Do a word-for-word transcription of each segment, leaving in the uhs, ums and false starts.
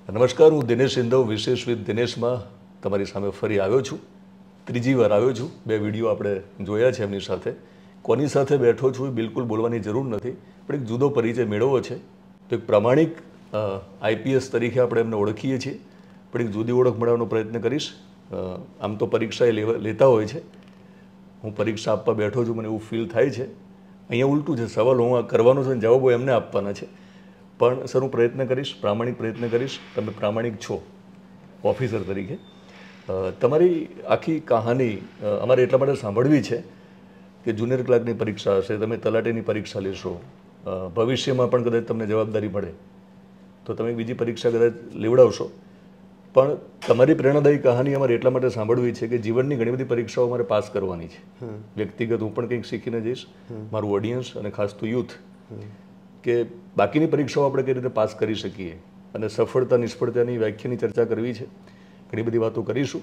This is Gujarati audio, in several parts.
નમસ્કાર, હું દિનેશ ઇંદવ વિશેષ વિથ દિનેશમાં તમારી સામે ફરી આવ્યો છું. ત્રીજી વાર આવ્યો છું. બે વિડીયો આપણે જોયા છે એમની સાથે. કોની સાથે બેઠો છું એ બિલકુલ બોલવાની જરૂર નથી, પણ એક જુદો પરિચય મેળવવો છે. તો એક પ્રામાણિક આઈપીએસ તરીકે આપણે એમને ઓળખીએ છીએ, પણ એક જુદી ઓળખ મળવાનો પ્રયત્ન કરીશ. આમ તો પરીક્ષા એ લેતા હોય છે, હું પરીક્ષા આપવા બેઠો છું, મને એવું ફીલ થાય છે. અહીંયા ઉલટું છે, સવાલ હું કરવાનો છે અને જવાબો એમને આપવાના છે. પણ સર, હું પ્રયત્ન કરીશ, પ્રામાણિક પ્રયત્ન કરીશ. તમે પ્રામાણિક છો ઓફિસર તરીકે. તમારી આખી કહાની અમારે એટલા માટે સાંભળવી છે કે જુનિયર ક્લાર્કની પરીક્ષા હશે, તમે તલાટીની પરીક્ષા લેશો, ભવિષ્યમાં પણ કદાચ તમને જવાબદારી મળે તો તમે બીજી પરીક્ષા કદાચ લેવડાવશો. પણ તમારી પ્રેરણાદાયી કહાની અમારે એટલા માટે સાંભળવી છે કે જીવનની ઘણી બધી પરીક્ષાઓ અમારે પાસ કરવાની છે. વ્યક્તિગત હું પણ કંઈક શીખીને જઈશ, મારું ઓડિયન્સ અને ખાસ તો યુથ, કે બાકીની પરીક્ષાઓ આપણે કઈ રીતે પાસ કરી શકીએ અને સફળતા નિષ્ફળતાની વ્યાખ્યાની ચર્ચા કરવી છે. ઘણી બધી વાતો કરીશું.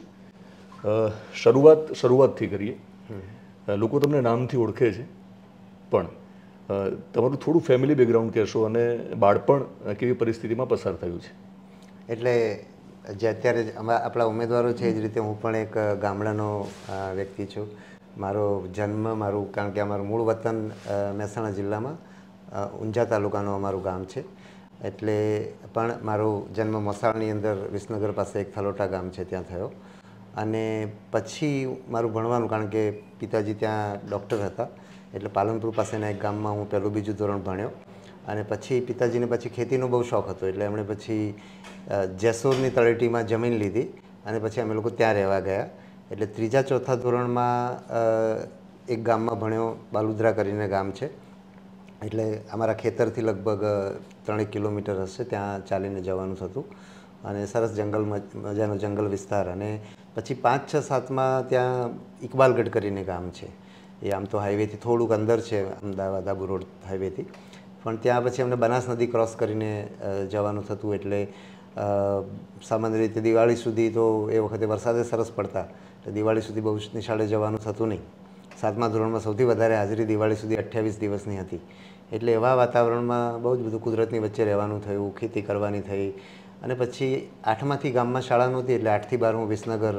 શરૂઆત શરૂઆતથી કરીએ. લોકો તમને નામથી ઓળખે છે, પણ તમારું થોડું ફેમિલી બેકગ્રાઉન્ડ કહેશો અને બાળપણ કેવી પરિસ્થિતિમાં પસાર થયું છે? એટલે જે અત્યારે આપણા ઉમેદવારો છે એ જ રીતે હું પણ એક ગામડાનો વ્યક્તિ છું. મારો જન્મ મારું કારણ કે અમારું મૂળ વતન મહેસાણા જિલ્લામાં ઊંઝા તાલુકાનું અમારું ગામ છે. એટલે પણ મારો જન્મ મોસાળની અંદર વિસનગર પાસે એક થલોટા ગામ છે ત્યાં થયો. અને પછી મારું ભણવાનું, કારણ કે પિતાજી ત્યાં ડૉક્ટર હતા, એટલે પાલનપુર પાસેના એક ગામમાં હું પહેલું બીજું ધોરણ ભણ્યો. અને પછી પિતાજીને પછી ખેતીનો બહુ શોખ હતો, એટલે એમણે પછી જેસોરની તળેટીમાં જમીન લીધી અને પછી અમે લોકો ત્યાં રહેવા ગયા. એટલે ત્રીજા ચોથા ધોરણમાં એક ગામમાં ભણ્યો, બાલુદ્રા કરીને ગામ છે. એટલે અમારા ખેતરથી લગભગ ત્રણેક કિલોમીટર હશે, ત્યાં ચાલીને જવાનું થતું અને સરસ જંગલ, મજાનો જંગલ વિસ્તાર. અને પછી પાંચ છ સાતમાં ત્યાં ઇકબાલગઢ કરીને ગામ છે, એ આમ તો હાઈવેથી થોડુંક અંદર છે, અમદાવાદ આબુ રોડ હાઈવેથી. પણ ત્યાં પછી અમને બનાસ નદી ક્રોસ કરીને જવાનું થતું. એટલે સામાન્ય રીતે દિવાળી સુધી તો એ વખતે વરસાદે સરસ પડતા, એટલે દિવાળી સુધી બહુ નિશાળે જવાનું થતું નહીં. સાતમા ધોરણમાં સૌથી વધારે હાજરી દિવાળી સુધી અઠ્યાવીસ દિવસની હતી. એટલે એવા વાતાવરણમાં બહુ જ બધું કુદરતની વચ્ચે રહેવાનું થયું, ખેતી કરવાની થઈ. અને પછી આઠમાંથી ગામમાં શાળા નહોતી, એટલે આઠથી બાર હું વિસનગર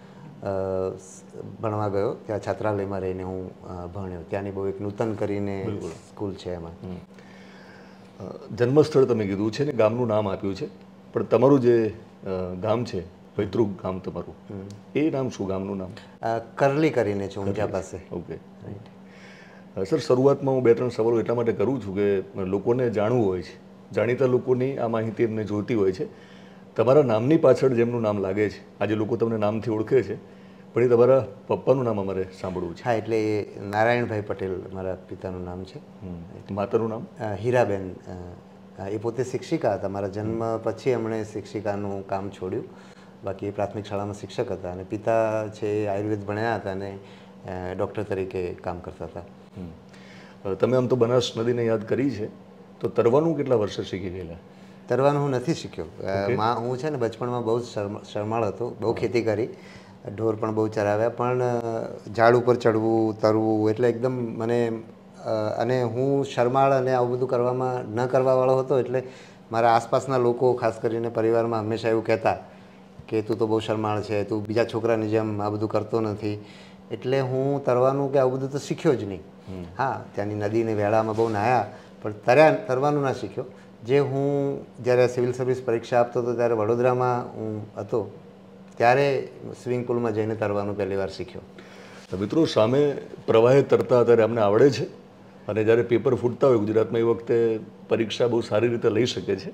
ભણવા ગયો. ત્યાં છાત્રાલયમાં રહીને હું ભણ્યો. ત્યાંની બહુ એક નૂતન કરીને સ્કૂલ છે, એમાં. જન્મસ્થળ તમે કીધું છે ને ગામનું નામ આપ્યું છે, પણ તમારું જે ગામ છે, પૈતૃક ગામ તમારું, એ નામ શું? ગામનું નામ કરલી કરીને છે, ઊંઝા પાસે. ઓકે. સર, શરૂઆતમાં હું બે ત્રણ સવાલો એટલા માટે કરું છું કે લોકોને જાણવું હોય છે, જાણીતા લોકોની આ માહિતી એમને જોઈતી હોય છે. તમારા નામની પાછળ જેમનું નામ લાગે છે, આજે લોકો તમને નામથી ઓળખે છે, પણ એ તમારા પપ્પાનું નામ અમારે સાંભળવું છે. હા, એટલે નારાયણભાઈ પટેલ મારા પિતાનું નામ છે. માતાનું નામ? હીરાબેન. એ પોતે શિક્ષિકા હતા. મારા જન્મ પછી એમણે શિક્ષિકાનું કામ છોડ્યું, બાકી એ પ્રાથમિક શાળામાં શિક્ષક હતા. અને પિતા છે એ આયુર્વેદ ભણ્યા હતા અને ડૉક્ટર તરીકે કામ કરતા હતા. તમે આમ તો બનાસ નદીને યાદ કરી છે, તો તરવાનું કેટલા વર્ષે શીખી ગયેલા? તરવાનું હું નથી શીખ્યો. માં હું છે ને બચપણમાં બહુ જ શરમાળ હતો, બહુ ખેતી કરી, ઢોર પણ બહુ ચરાવ્યા, પણ ઝાડ ઉપર ચડવું, તરવું એટલે એકદમ મને, અને હું શરમાળ અને આવું બધું કરવામાં ન કરવાવાળો હતો. એટલે મારા આસપાસના લોકો, ખાસ કરીને પરિવારમાં, હંમેશા એવું કહેતા કે તું તો બહુ શરમાળ છે, તું બીજા છોકરાની જેમ આ બધું કરતો નથી. એટલે હું તરવાનું કે આવું બધું તો શીખ્યો જ નહીં. હા, ત્યાંની નદીને વેળામાં બહુ નાહ્યા, પણ તર્યા તરવાનું ના શીખ્યો. જે હું જ્યારે સિવિલ સર્વિસ પરીક્ષા આપતો હતો ત્યારે વડોદરામાં હું હતો, ત્યારે સ્વિમિંગ પુલમાં જઈને તરવાનું પહેલી વાર શીખ્યો. મિત્રો, સામે પ્રવાહે તરતા ત્યારે અમને આવડે છે, અને જ્યારે પેપર ફૂટતા હોય ગુજરાતમાં એ વખતે પરીક્ષા બહુ સારી રીતે લઈ શકે છે.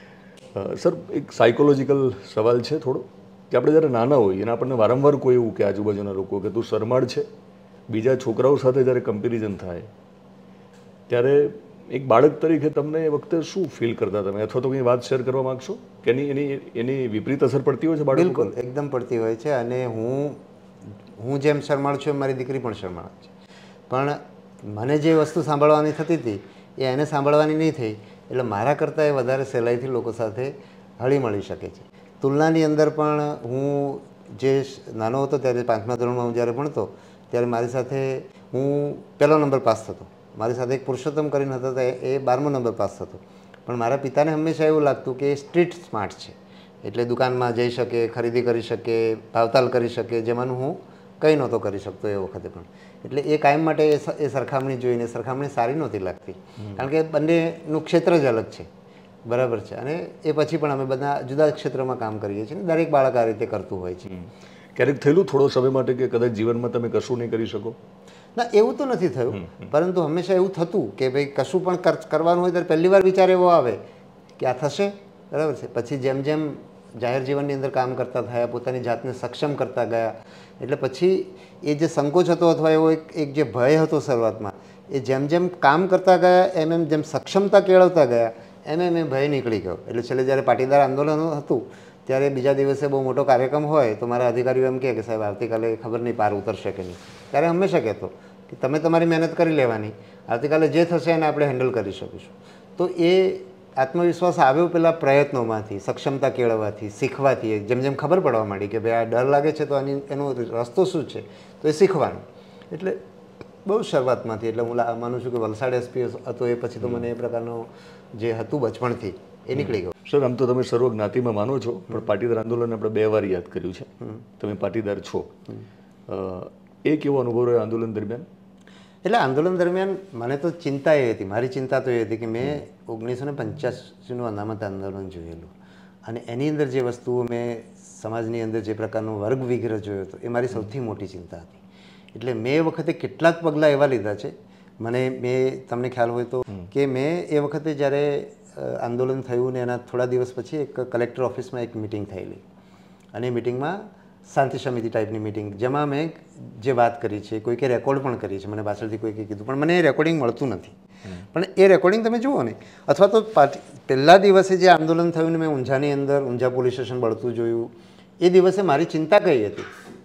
સર, એક સાયકોલોજીકલ સવાલ છે થોડો, કે આપણે જ્યારે નાના હોઈએ અને આપણને વારંવાર કોઈ એવું કે આજુબાજુના લોકો કે તું શરમાળ છે, બીજા છોકરાઓ સાથે જ્યારે કમ્પેરિઝન થાય ત્યારે એક બાળક તરીકે તમને એ વખતે શું ફીલ કરતા તમે, અથવા તો કંઈ વાત શેર કરવા માગશો કે એની એની એની વિપરીત અસર પડતી હોય છે બાળકો? બિલકુલ, એકદમ પડતી હોય છે. અને હું હું જેમ શરમાળ છું એમ મારી દીકરી પણ શરમાળ છે. પણ મને જે વસ્તુ સાંભળવાની થતી હતી એ એને સાંભળવાની નહીં થઈ, એટલે મારા કરતાં એ વધારે સહેલાઈથી લોકો સાથે હળી મળી શકે છે. તુલનાની અંદર પણ હું જે નાનો હતો ત્યારે પાંચમા ધોરણમાં હું જ્યારે ભણતો ત્યારે મારી સાથે હું પહેલો નંબર પાસ થતો. મારી સાથે એક પુરુષોત્તમ કરીને હતા, એ બારમો નંબર પાસ થતો. પણ મારા પિતાને હંમેશા એવું લાગતું કે એ સ્ટ્રીટ સ્માર્ટ છે, એટલે દુકાનમાં જઈ શકે, ખરીદી કરી શકે, ભાવતાલ કરી શકે, જેમાંનું હું કંઈ નહોતો કરી શકતો એ વખતે પણ. એટલે એ કાયમ માટે એ સરખામણી જોઈને સરખામણી સારી નહોતી લાગતી, કારણ કે બંનેનું ક્ષેત્ર જ અલગ છે, બરાબર છે. અને એ પછી પણ અમે બધા જુદા ક્ષેત્રમાં કામ કરીએ છીએ, દરેક બાળક આ રીતે કરતું હોય છે. ક્યારેક થયેલું થોડો સમય માટે કે કદાચ જીવનમાં તમે કશું નહીં કરી શકો? ના, એવું તો નથી થયું, પરંતુ હંમેશા એવું થતું કે ભાઈ કશું પણ કરવાનું હોય ત્યારે પહેલી વાર વિચાર એવો આવે કે આ થશે, બરાબર છે. પછી જેમ જેમ જાહેર જીવનની અંદર કામ કરતા થયા, પોતાની જાતને સક્ષમ કરતા ગયા, એટલે પછી એ જે સંકોચ હતો અથવા એવો એક એક જે ભય હતો શરૂઆતમાં, એ જેમ જેમ કામ કરતા ગયા એમ એમ જેમ સક્ષમતા કેળવતા ગયા એમ એમ એ ભય નીકળી ગયો. એટલે છેલ્લે જ્યારે પાટીદાર આંદોલન હતું ત્યારે બીજા દિવસે બહુ મોટો કાર્યક્રમ હોય તો મારા અધિકારીઓ એમ કહે કે સાહેબ આવતીકાલે ખબર નહીં પાર ઉતરશે કે નહીં. ત્યારે હંમેશા કહેતો કે તમે તમારી મહેનત કરી લેવાની, આવતીકાલે જે થશે એને આપણે હેન્ડલ કરી શકીશું. તો એ આત્મવિશ્વાસ આવ્યો પેલા પ્રયત્નોમાંથી, સક્ષમતા કેળવવાથી, શીખવાથી. જેમ જેમ ખબર પડવા માંડી કે ભાઈ આ ડર લાગે છે તો આની એનો રસ્તો શું છે, તો એ શીખવાનું. એટલે બહુ શરૂઆતમાંથી, એટલે હું માનું છું કે વલસાડ એસપી હતો એ પછી તો મને એ પ્રકારનો જે હતું બચપણથી એ નીકળી ગયું. સર, આમ તો તમે સર્વ જ્ઞાતિમાં માનો છો, પણ પાટીદાર આંદોલન આપણે બે વાર યાદ કર્યું છે. તમે પાટીદાર છો, એ કેવો અનુભવ રહ્યો આંદોલન દરમિયાન? એટલે આંદોલન દરમિયાન મને તો ચિંતા એ હતી, મારી ચિંતા તો એ હતી કે મેં ઓગણીસો ને પંચ્યાસીનું અનામત આંદોલન જોયેલું, અને એની અંદર જે વસ્તુઓ મેં સમાજની અંદર જે પ્રકારનો વર્ગ વિગ્રહ જોયો હતો એ મારી સૌથી મોટી ચિંતા હતી. એટલે મેં એ વખતે કેટલાક પગલાં એવા લીધા છે. મને મેં તમને ખ્યાલ હોય તો કે મેં એ વખતે જ્યારે આંદોલન થયું ને એના થોડા દિવસ પછી એક કલેક્ટર ઓફિસમાં એક મિટિંગ થયેલી, અને એ મિટિંગમાં શાંતિ સમિતિ ટાઈપની મિટિંગ, જેમાં મેં જે વાત કરી છે, કોઈકે રેકોર્ડ પણ કરી છે, મને પાછળથી કોઈકે કીધું, પણ મને એ રેકોર્ડિંગ મળતું નથી. પણ એ રેકોર્ડિંગ તમે જુઓ ને, અથવા તો પહેલા દિવસે જે આંદોલન થયું ને મેં ઊંઝાની અંદર ઊંઝા પોલીસ સ્ટેશન બળતું જોયું, એ દિવસે મારી ચિંતા કઈ હતી?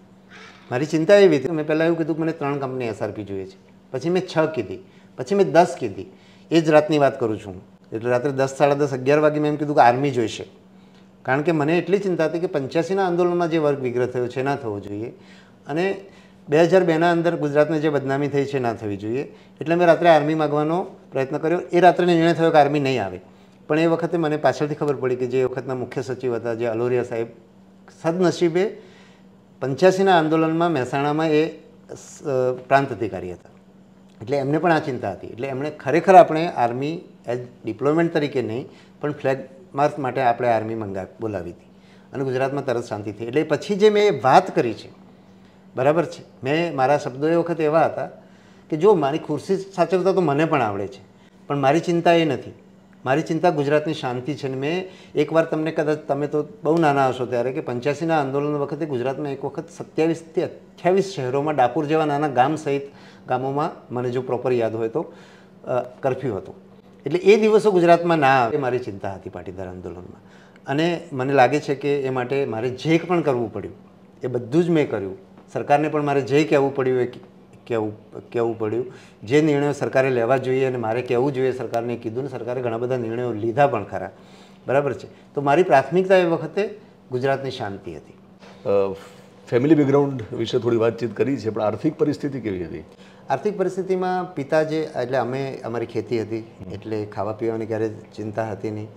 મારી ચિંતા એવી હતી, મેં પહેલાં એવું કીધું કે મને ત્રણ કંપની એસઆરપી જોઈએ છે, પછી મેં છ કીધી, પછી મેં દસ કીધી. એ જ રાતની વાત કરું છું, એટલે રાત્રે દસ સાડા દસ અગિયાર વાગે મેં એમ કીધું કે આર્મી જોઈશે, કારણ કે મને એટલી ચિંતા હતી કે પંચ્યાસીના આંદોલનમાં જે વર્ગ વિગ્રહ થયો છે ના થવો જોઈએ, અને બે હજાર બેના અંદર ગુજરાતને જે બદનામી થઈ છે ના થવી જોઈએ. એટલે મેં રાત્રે આર્મી માગવાનો પ્રયત્ન કર્યો. એ રાત્રે નિર્ણય થયો કે આર્મી નહીં આવે, પણ એ વખતે મને પાછળથી ખબર પડી કે જે વખતના મુખ્ય સચિવ હતા, જે અલોરિયા સાહેબ, સદનસીબે પંચ્યાસીના આંદોલનમાં મહેસાણામાં એ પ્રાંત અધિકારી હતા, એટલે એમને પણ આ ચિંતા હતી. એટલે એમણે ખરેખર આપણે આર્મી એઝ ડિપ્લોયમેન્ટ તરીકે નહીં, પણ ફ્લેગ માર્ચ માટે આપણે આર્મી મંગા બોલાવી હતી, અને ગુજરાતમાં તરત શાંતિ થઈ. એટલે પછી જે મેં વાત કરી છે, બરાબર છે, મેં મારા શબ્દો એ વખતે એવા હતા કે જો મારી ખુરશી સાચવતા તો મને પણ આવડે છે, પણ મારી ચિંતા એ નથી. મારી ચિંતા ગુજરાતની શાંતિ છે. ને મેં એકવાર તમને કદાચ, તમે તો બહુ નાના હશો ત્યારે, કે પંચ્યાસીના આંદોલન વખતે ગુજરાતમાં એક વખત સત્યાવીસથી અઠ્યાવીસ શહેરોમાં, ડાકોર જેવા નાના ગામ સહિત ગામોમાં, મને જો પ્રોપર યાદ હોય તો, કરફ્યુ હતો. એટલે એ દિવસો ગુજરાતમાં ના આવે એ મારી ચિંતા હતી પાટીદાર આંદોલનમાં. અને મને લાગે છે કે એ માટે મારે જે પણ કરવું પડ્યું એ બધું જ મેં કર્યું. સરકારને પણ મારે જે કહેવું પડ્યું એ કહેવું કહેવું પડ્યું. જે નિર્ણયો સરકારે લેવા જોઈએ અને મારે કહેવું જોઈએ સરકારને કીધું, ને સરકારે ઘણા બધા નિર્ણયો લીધા પણ ખરા, બરાબર છે. તો મારી પ્રાથમિકતા એ વખતે ગુજરાતની શાંતિ હતી. ફેમિલી બેકગ્રાઉન્ડ વિશે થોડી વાતચીત કરી છે, પણ આર્થિક પરિસ્થિતિ કેવી હતી? આર્થિક પરિસ્થિતિમાં પિતા જે, એટલે અમે, અમારી ખેતી હતી, એટલે ખાવા પીવાની ક્યારેય ચિંતા હતી નહીં.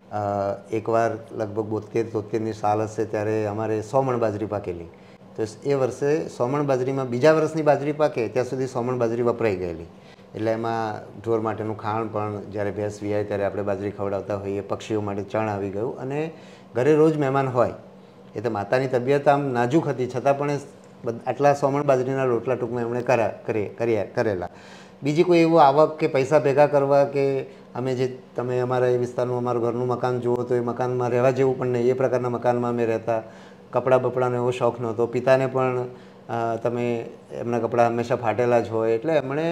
એકવાર લગભગ બોતેર તોતેરની સાલ હશે ત્યારે અમારે સો મણ બાજરી પાકેલી, તો એ વર્ષે સો મણ બાજરીમાં બીજા વર્ષની બાજરી પાકે ત્યાં સુધી સો મણ બાજરી વપરાઈ ગયેલી. એટલે એમાં ઢોર માટેનું ખાણ પણ, જ્યારે ભેંસ વિયાય ત્યારે આપણે બાજરી ખવડાવતા હોઈએ, પક્ષીઓ માટે ચણ આવી ગયું, અને ઘરે રોજ મહેમાન હોય. એ તો માતાની તબિયત આમ નાજુક હતી, છતાં પણ આટલા સો મણ બાજરીના રોટલા ટૂંકમાં એમણે કરા કર્યા કરેલા. બીજી કોઈ એવું આવક કે પૈસા ભેગા કરવા કે અમે જે, તમે અમારા એ વિસ્તારનું અમારું ઘરનું મકાન જુઓ તો એ મકાનમાં રહેવા જેવું પણ નહીં, એ પ્રકારના મકાનમાં અમે રહેતા. કપડાં બપડાનો એવો શોખ નહોતો. પિતાને પણ તમે, એમના કપડાં હંમેશા ફાટેલા જ હોય. એટલે એમણે,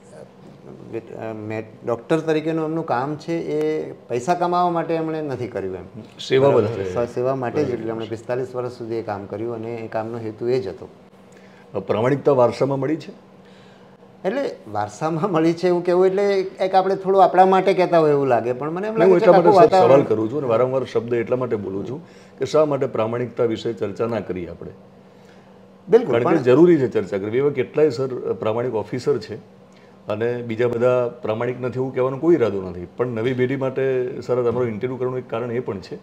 મેં ડૉક્ટર તરીકેનું એમનું કામ છે એ પૈસા કમાવા માટે એમણે નથી કર્યું, એમ સેવા વધારે, સેવા માટે જ. એટલે એમણે પિસ્તાલીસ વર્ષ સુધી એ કામ કર્યું, અને એ કામનો હેતુ એ જ હતો. પ્રામાણિકતા વારસામાં મળી છે? એટલે વારસામાં મળી છે એવું કહેવું એટલે એક આપણે થોડું આપણા માટે કહેતા હોય એવું લાગે, પણ મને એમ લાગે છે એટલા માટે સવાલ કરું છું, અને વારંવાર શબ્દ એટલા માટે બોલું છું કે શા માટે પ્રામાણિકતા વિશે ચર્ચા ના કરીએ આપણે? બિલકુલ, કારણ કે જરૂરી છે ચર્ચા કરવી. એવા કેટલાય સર પ્રામાણિક ઓફિસર છે, અને બીજા બધા પ્રામાણિક નથી એવું કહેવાનો કોઈ ઈરાદો નથી, પણ નવી પેઢી માટે સર તમારો ઇન્ટરવ્યૂ કરવાનું એક કારણ એ પણ છે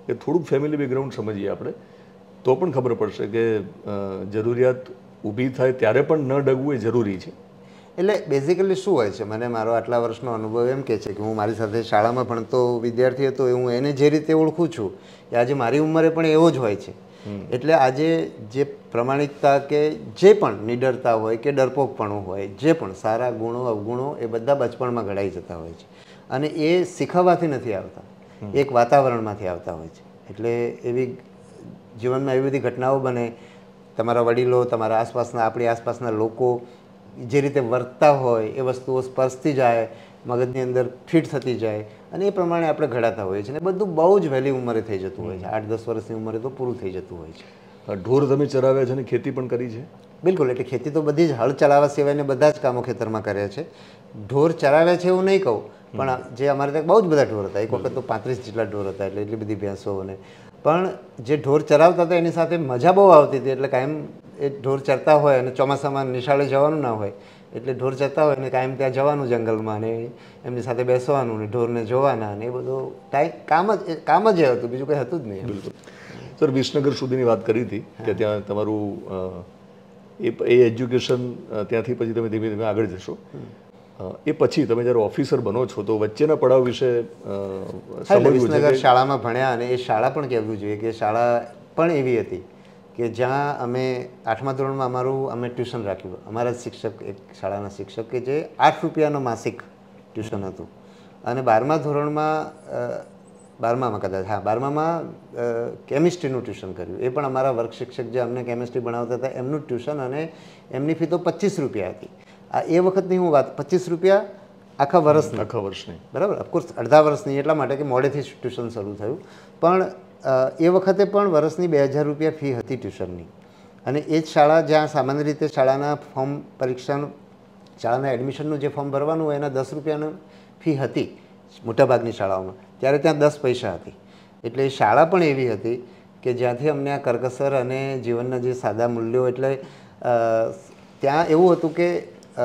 કે થોડુંક ફેમિલી બેકગ્રાઉન્ડ સમજીએ આપણે તો પણ ખબર પડશે કે જરૂરિયાત ઊભી થાય ત્યારે પણ ન ડગવું એ જરૂરી છે. એટલે બેઝિકલી શું હોય છે, મને મારો આટલા વર્ષનો અનુભવ એમ કહે છે કે હું મારી સાથે શાળામાં ભણતો વિદ્યાર્થી હતો એ હું એને જે રીતે ઓળખું છું કે આજે મારી ઉંમરે પણ એવો જ હોય છે. એટલે આજે જે પ્રમાણિકતા કે જે પણ નિડરતા હોય કે ડરપોકપણું હોય, જે પણ સારા ગુણો અવગુણો એ બધા બચપણમાં ઘડાઈ જતા હોય છે અને એ શીખવવાથી નથી આવતા, એક વાતાવરણમાંથી આવતા હોય છે. એટલે એવી જીવનમાં એવી બધી ઘટનાઓ બને, તમારા વડીલો, તમારા આસપાસના આપણી આસપાસના લોકો જે રીતે વર્તતા હોય એ વસ્તુઓ સ્પર્શતી જાય, મગજની અંદર ફિટ થતી જાય અને એ પ્રમાણે આપણે ઘડાતા હોઈએ છીએ. અને બધું બહુ જ વહેલી ઉંમરે થઈ જતું હોય છે, આઠ દસ વર્ષની ઉંમરે તો પૂરું થઈ જતું હોય છે. ઢોર તમે ચરાવ્યા છે અને ખેતી પણ કરી છે? બિલકુલ. એટલે ખેતી તો બધી જ હળ ચલાવવા સિવાયને બધા જ કામો ખેતરમાં કર્યા છે. ઢોર ચરાવ્યા છે એવું નહીં કહું, પણ જે અમારે ત્યાં બહુ જ બધા ઢોર હતા. એક વખત તો પાંત્રીસ જેટલા ઢોર હતા, એટલે એટલી બધી ભેંસો. અને પણ જે ઢોર ચરાવતા હતા એની સાથે મજા બહુ આવતી હતી. એટલે કાયમ એ ઢોર ચરતા હોય અને ચોમાસામાં નિશાળે જવાનું ના હોય એટલે ઢોર ચરતા હોય ને કાયમ ત્યાં જવાનું જંગલમાં અને એમની સાથે બેસવાનું ને ઢોરને જોવાના ને એ બધું ટાઈમ કામ જ કામ જ એ હતું, બીજું કંઈ હતું જ નહીં. બિલકુલ. સર, વિસનગર સુધીની વાત કરી હતી કે ત્યાં તમારું એ એ એજ્યુકેશન, ત્યાંથી પછી તમે ધીમે ધીમે આગળ જશો. એ પછી તમે જ્યારે ઓફિસર બનો છો તો વચ્ચેના પડાવ વિશે વિસનગર શાળામાં ભણ્યા અને એ શાળા પણ કહેવું જોઈએ કે શાળા પણ એવી હતી કે જ્યાં અમે આઠમા ધોરણમાં અમારું અમે ટ્યુશન રાખ્યું. અમારા શિક્ષક, એક શાળાના શિક્ષક કે જે આઠ રૂપિયાનો માસિક ટ્યુશન હતું. અને બારમા ધોરણમાં બારમામાં કદાચ હા બારમામાં કેમિસ્ટ્રીનું ટ્યુશન કર્યું. એ પણ અમારા વર્ગ શિક્ષક જે અમને કેમિસ્ટ્રી ભણાવતા હતા એમનું ટ્યુશન, અને એમની ફી તો પચીસ રૂપિયા હતી. આ એ વખતની હું વાત, પચીસ રૂપિયા આખા વર્ષની. આખા વર્ષની બરાબર. ઓફકોર્સ અડધા વર્ષની એટલા માટે કે મોડેથી ટ્યુશન શરૂ થયું. પણ એ વખતે પણ વર્ષની બે હજાર રૂપિયા ફી હતી ટ્યુશનની. અને એ જ શાળા જ્યાં સામાન્ય રીતે શાળાના ફોર્મ પરીક્ષાનું, શાળાના એડમિશનનું જે ફોર્મ ભરવાનું હોય એના દસ રૂપિયાની ફી હતી મોટાભાગની શાળાઓમાં, ત્યારે ત્યાં દસ પૈસા હતી. એટલે એ શાળા પણ એવી હતી કે જ્યાંથી અમને આ કરકસર અને જીવનના જે સાદા મૂલ્યો, એટલે ત્યાં એવું હતું કે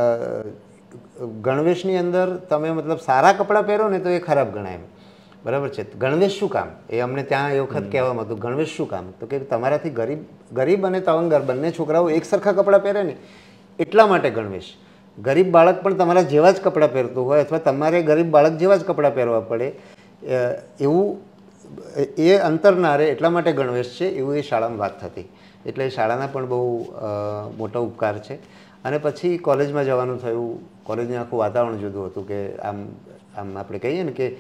ગણવેશની અંદર તમે મતલબ સારા કપડાં પહેરો ને તો એ ખરાબ ગણાય. બરાબર છે. ગણવેશ શું કામ, એ અમને ત્યાં એ વખત કહેવામાં હતું. ગણવેશ શું કામ, તો કે તમારાથી ગરીબ ગરીબ અને તવંગર બંને છોકરાઓ એક સરખા કપડાં પહેરે ને એટલા માટે ગણવેશ. ગરીબ બાળક પણ તમારા જેવા જ કપડાં પહેરતું હોય અથવા તમારે ગરીબ બાળક જેવા જ કપડાં પહેરવા પડે એવું એ અંતર ના રહે એટલા માટે ગણવેશ છે, એવું એ શાળામાં વાત થતી. એટલે એ શાળાના પણ બહુ મોટો ઉપકાર છે. અને પછી કોલેજમાં જવાનું થયું. કોલેજનું આખું વાતાવરણ જુદું હતું કે આમ આમ આપણે કહીએ ને કે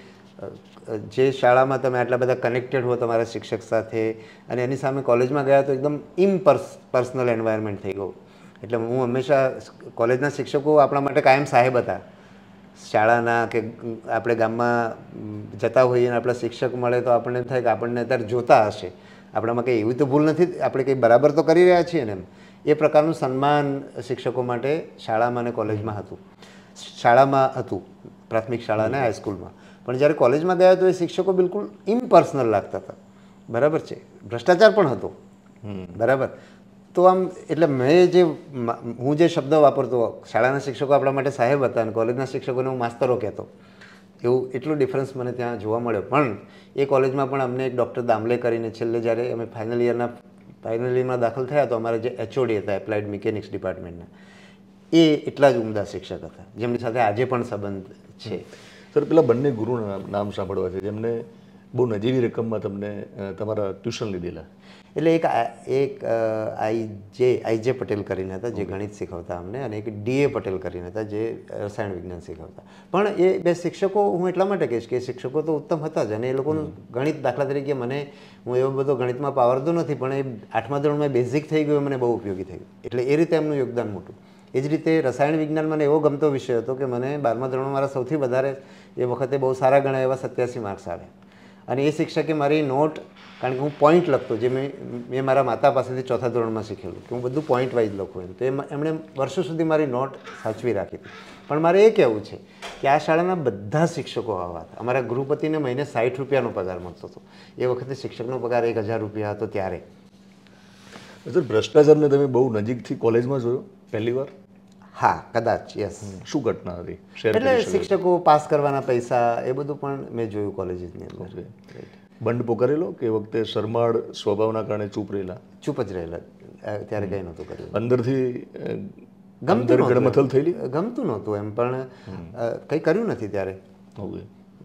જે શાળામાં તમે આટલા બધા કનેક્ટેડ હો તમારા શિક્ષક સાથે, અને એની સામે કોલેજમાં ગયા તો એકદમ ઇમ્પર્સ પર્સનલ એન્વાયરમેન્ટ થઈ ગયું. એટલે હું હંમેશા, કોલેજના શિક્ષકો આપણા માટે કાયમ સાહેબ હતા. શાળાના કે આપણે ગામમાં જતા હોઈએ અને આપણા શિક્ષક મળે તો આપણને થાય કે આપણને અત્યારે જોતા હશે, આપણામાં કંઈ એવી તો ભૂલ નથી, આપણે કંઈ બરાબર તો કરી રહ્યા છીએ ને એમ. એ પ્રકારનું સન્માન શિક્ષકો માટે શાળામાં અને કોલેજમાં હતું. શાળામાં હતું, પ્રાથમિક શાળા અને હાઈસ્કૂલમાં. પણ જ્યારે કોલેજમાં ગયા તો એ શિક્ષકો બિલકુલ ઇમ્પર્સનલ લાગતા હતા. બરાબર છે. ભ્રષ્ટાચાર પણ હતો. બરાબર. તો આમ એટલે મેં જે હું જે શબ્દ વાપરતો, શાળાના શિક્ષકો આપણા માટે સાહેબ હતા અને કોલેજના શિક્ષકોને હું માસ્તરો કહેતો, એવું એટલું ડિફરન્સ મને ત્યાં જોવા મળ્યો. પણ એ કોલેજમાં પણ અમને એક ડૉક્ટર દામલે કરીને છેલ્લે જ્યારે અમે ફાઇનલ યરના ફાઇનલ યરમાં દાખલ થયા તો અમારા જે એચઓડી હતા એપ્લાઇડ મિકેનિક્સ ડિપાર્ટમેન્ટના, એ એટલા જ ઉમદા શિક્ષક હતા જેમની સાથે આજે પણ સંબંધ છે. સર, પેલા બંને ગુરુના નામ સાંભળવા છે જેમને બહુ નજીવી રકમમાં તમને તમારા ટ્યુશન લીધેલા. એટલે એક એક આઈ જે આઈ જે પટેલ કરીને હતા જે ગણિત શીખવતા અમને, અને એક ડીએ પટેલ કરીને હતા જે રસાયણ વિજ્ઞાન શીખવતા. પણ એ બે શિક્ષકો હું એટલા માટે કહીશ કે શિક્ષકો તો ઉત્તમ હતા જ, અને એ લોકોનું ગણિત, દાખલા તરીકે મને, હું એવો બધો ગણિતમાં પાવર તો નથી, પણ એ આઠમા ધોરણમાં બેઝિક થઈ ગયું, મને બહુ ઉપયોગી થયું. એટલે એ રીતે એમનું યોગદાન મોટું. એ જ રીતે રસાયણ વિજ્ઞાન મને એવો ગમતો વિષય હતો કે મને બારમા ધોરણમાં મારા સૌથી વધારે એ વખતે બહુ સારા ગણા એવા સત્યાસી માર્ક્સ આવ્યા. અને એ શિક્ષકે મારી નોટ, કારણ કે હું પોઈન્ટ લખતો, જે મેં મેં મારા માતા પાસેથી ચોથા ધોરણમાં શીખેલું કે હું બધું પોઈન્ટ વાઇઝ લખું એમ, તો એ એમણે વર્ષો સુધી મારી નોટ સાચવી રાખી હતી. પણ મારે એ કહેવું છે કે આ શાળાના બધા શિક્ષકો આવા હતા. અમારા ગૃહપતિને મહિને સાઠ રૂપિયાનો પગાર મળતો હતો. એ વખતે શિક્ષકનો પગાર એક હજાર રૂપિયા હતો ત્યારે. સર, ભ્રષ્ટાચારને તમે બહુ નજીકથી કોલેજમાં જોયો પહેલી વાર? હા, કદાચ. યસ. શું ઘટના હતી? એટલે શિક્ષકો પાસ કરવાના પૈસા, એ બધું પણ મેં જોયું કોલેજીસની અંદર. બંધ પોકારેલો કે એ વખતે શરમાળ સ્વભાવના કારણે ચૂપ રહેલા? ચૂપ જ રહેલા, ત્યારે કંઈ નહોતું કર્યું. અંદરથી ગમતું ગડમથલ થયેલી? ગમતું નહોતું એમ, પણ કંઈ કર્યું નથી ત્યારે. ઓકે.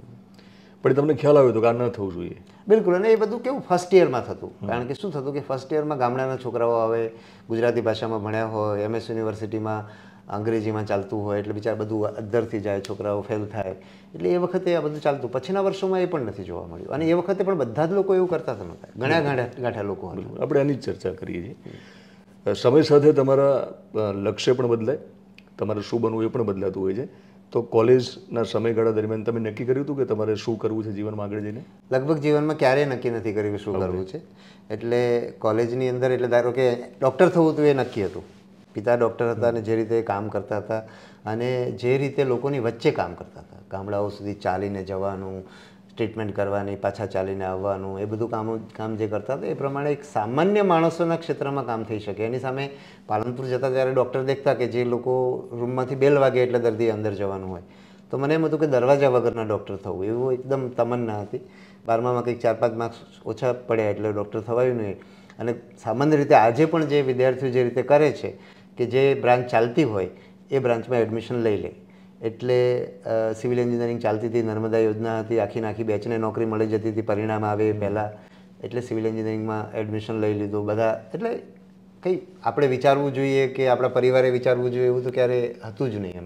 પણ તમને ખ્યાલ આવ્યો તો કે આ ન થવું જોઈએ? બિલકુલ. અને એ બધું કેવું ફર્સ્ટ યરમાં થતું, કારણ કે શું થતું કે ફર્સ્ટ યરમાં ગામડાના છોકરાઓ આવે, ગુજરાતી ભાષામાં ભણ્યા હોય, એમએસ યુનિવર્સિટીમાં અંગ્રેજીમાં ચાલતું હોય, એટલે બિચારા બધું અદ્ધરથી જાય, છોકરાઓ ફેલ થાય. એટલે એ વખતે આ બધું ચાલતું. પછીના વર્ષોમાં એ પણ નથી જોવા મળ્યું. અને એ વખતે પણ બધા જ લોકો એવું કરતા તો નહોતા, ઘણા ગાંઠા ગાંઠા લોકો હતા. આપણે આની જ ચર્ચા કરીએ છીએ. સમય સાથે તમારા લક્ષ્ય પણ બદલાય, તમારે શું બનવું એ પણ બદલાતું હોય છે. તો કોલેજના સમયગાળા દરમિયાન તમે નક્કી કર્યું હતું કે તમારે શું કરવું છે જીવનમાં આગળ જઈને? લગભગ જીવનમાં ક્યારેય નક્કી નથી કર્યું શું કરવું છે. એટલે કોલેજની અંદર એટલે ધારો કે ડૉક્ટર થવું હતું એ નક્કી હતું. પિતા ડૉક્ટર હતા અને જે રીતે કામ કરતા હતા અને જે રીતે લોકોની વચ્ચે કામ કરતા હતા, ગામડાઓ સુધી ચાલીને જવાનું, ટ્રીટમેન્ટ કરવાની, પાછા ચાલીને આવવાનું, એ બધું કામ કામ જે કરતા હતા એ પ્રમાણે એક સામાન્ય માણસોના ક્ષેત્રમાં કામ થઈ શકે. એની સામે પાલનપુર જતા ત્યારે ડૉક્ટર દેખતા કે જે લોકો રૂમમાંથી બેલ વાગે એટલે દર્દી અંદર જવાનું હોય, તો મને એમ હતું કે દરવાજા વગરના ડૉક્ટર થવું, એવું એકદમ તમન્ના હતી. બારમામાં કંઈક ચાર પાંચ માર્ક્સ ઓછા પડ્યા એટલે ડૉક્ટર થવાયું નહીં. અને સામાન્ય રીતે આજે પણ જે વિદ્યાર્થીઓ જે રીતે કરે છે કે જે બ્રાન્ચ ચાલતી હોય એ બ્રાન્ચમાં એડમિશન લઈ લે. એટલે સિવિલ એન્જિનિયરિંગ ચાલતી હતી, નર્મદા યોજના હતી, આખી આખી બેચને નોકરી મળી જતી હતી પરિણામ આવે પહેલાં. એટલે સિવિલ એન્જિનિયરિંગમાં એડમિશન લઈ લીધું બધા. એટલે કંઈ આપણે વિચારવું જોઈએ કે આપણા પરિવારે વિચારવું જોઈએ એવું તો ક્યારે હતું જ નહીં એમ.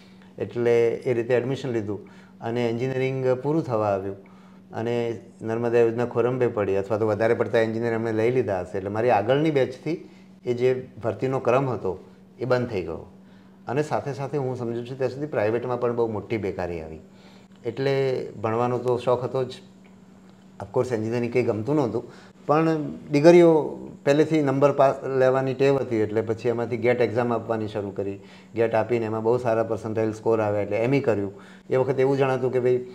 એટલે એ રીતે એડમિશન લીધું અને એન્જિનિયરિંગ પૂરું થવા આવ્યું અને નર્મદા યોજના ખોરંભે પડી, અથવા તો વધારે પડતા એન્જિનિયર અમને લઈ લીધા હશે. એટલે મારી આગળની બેચથી એ જે ભરતીનો ક્રમ હતો એ બંધ થઈ ગયો. અને સાથે સાથે હું સમજું છું ત્યાં સુધી પ્રાઇવેટમાં પણ બહુ મોટી બેકારી આવી. એટલે ભણવાનો તો શોખ હતો જ. ઓફકોર્સ એન્જિનિયરિંગ કંઈ ગમતું નહોતું, પણ ડિગ્રીઓ પહેલેથી નંબર પાસ લેવાની ટેવ હતી. એટલે પછી એમાંથી ગેટ એક્ઝામ આપવાની શરૂ કરી. ગેટ આપીને એમાં બહુ સારા પર્સન્ટાઇલ સ્કોર આવ્યા એટલે એમઈ કર્યું. એ વખતે એવું જણાતું કે ભાઈ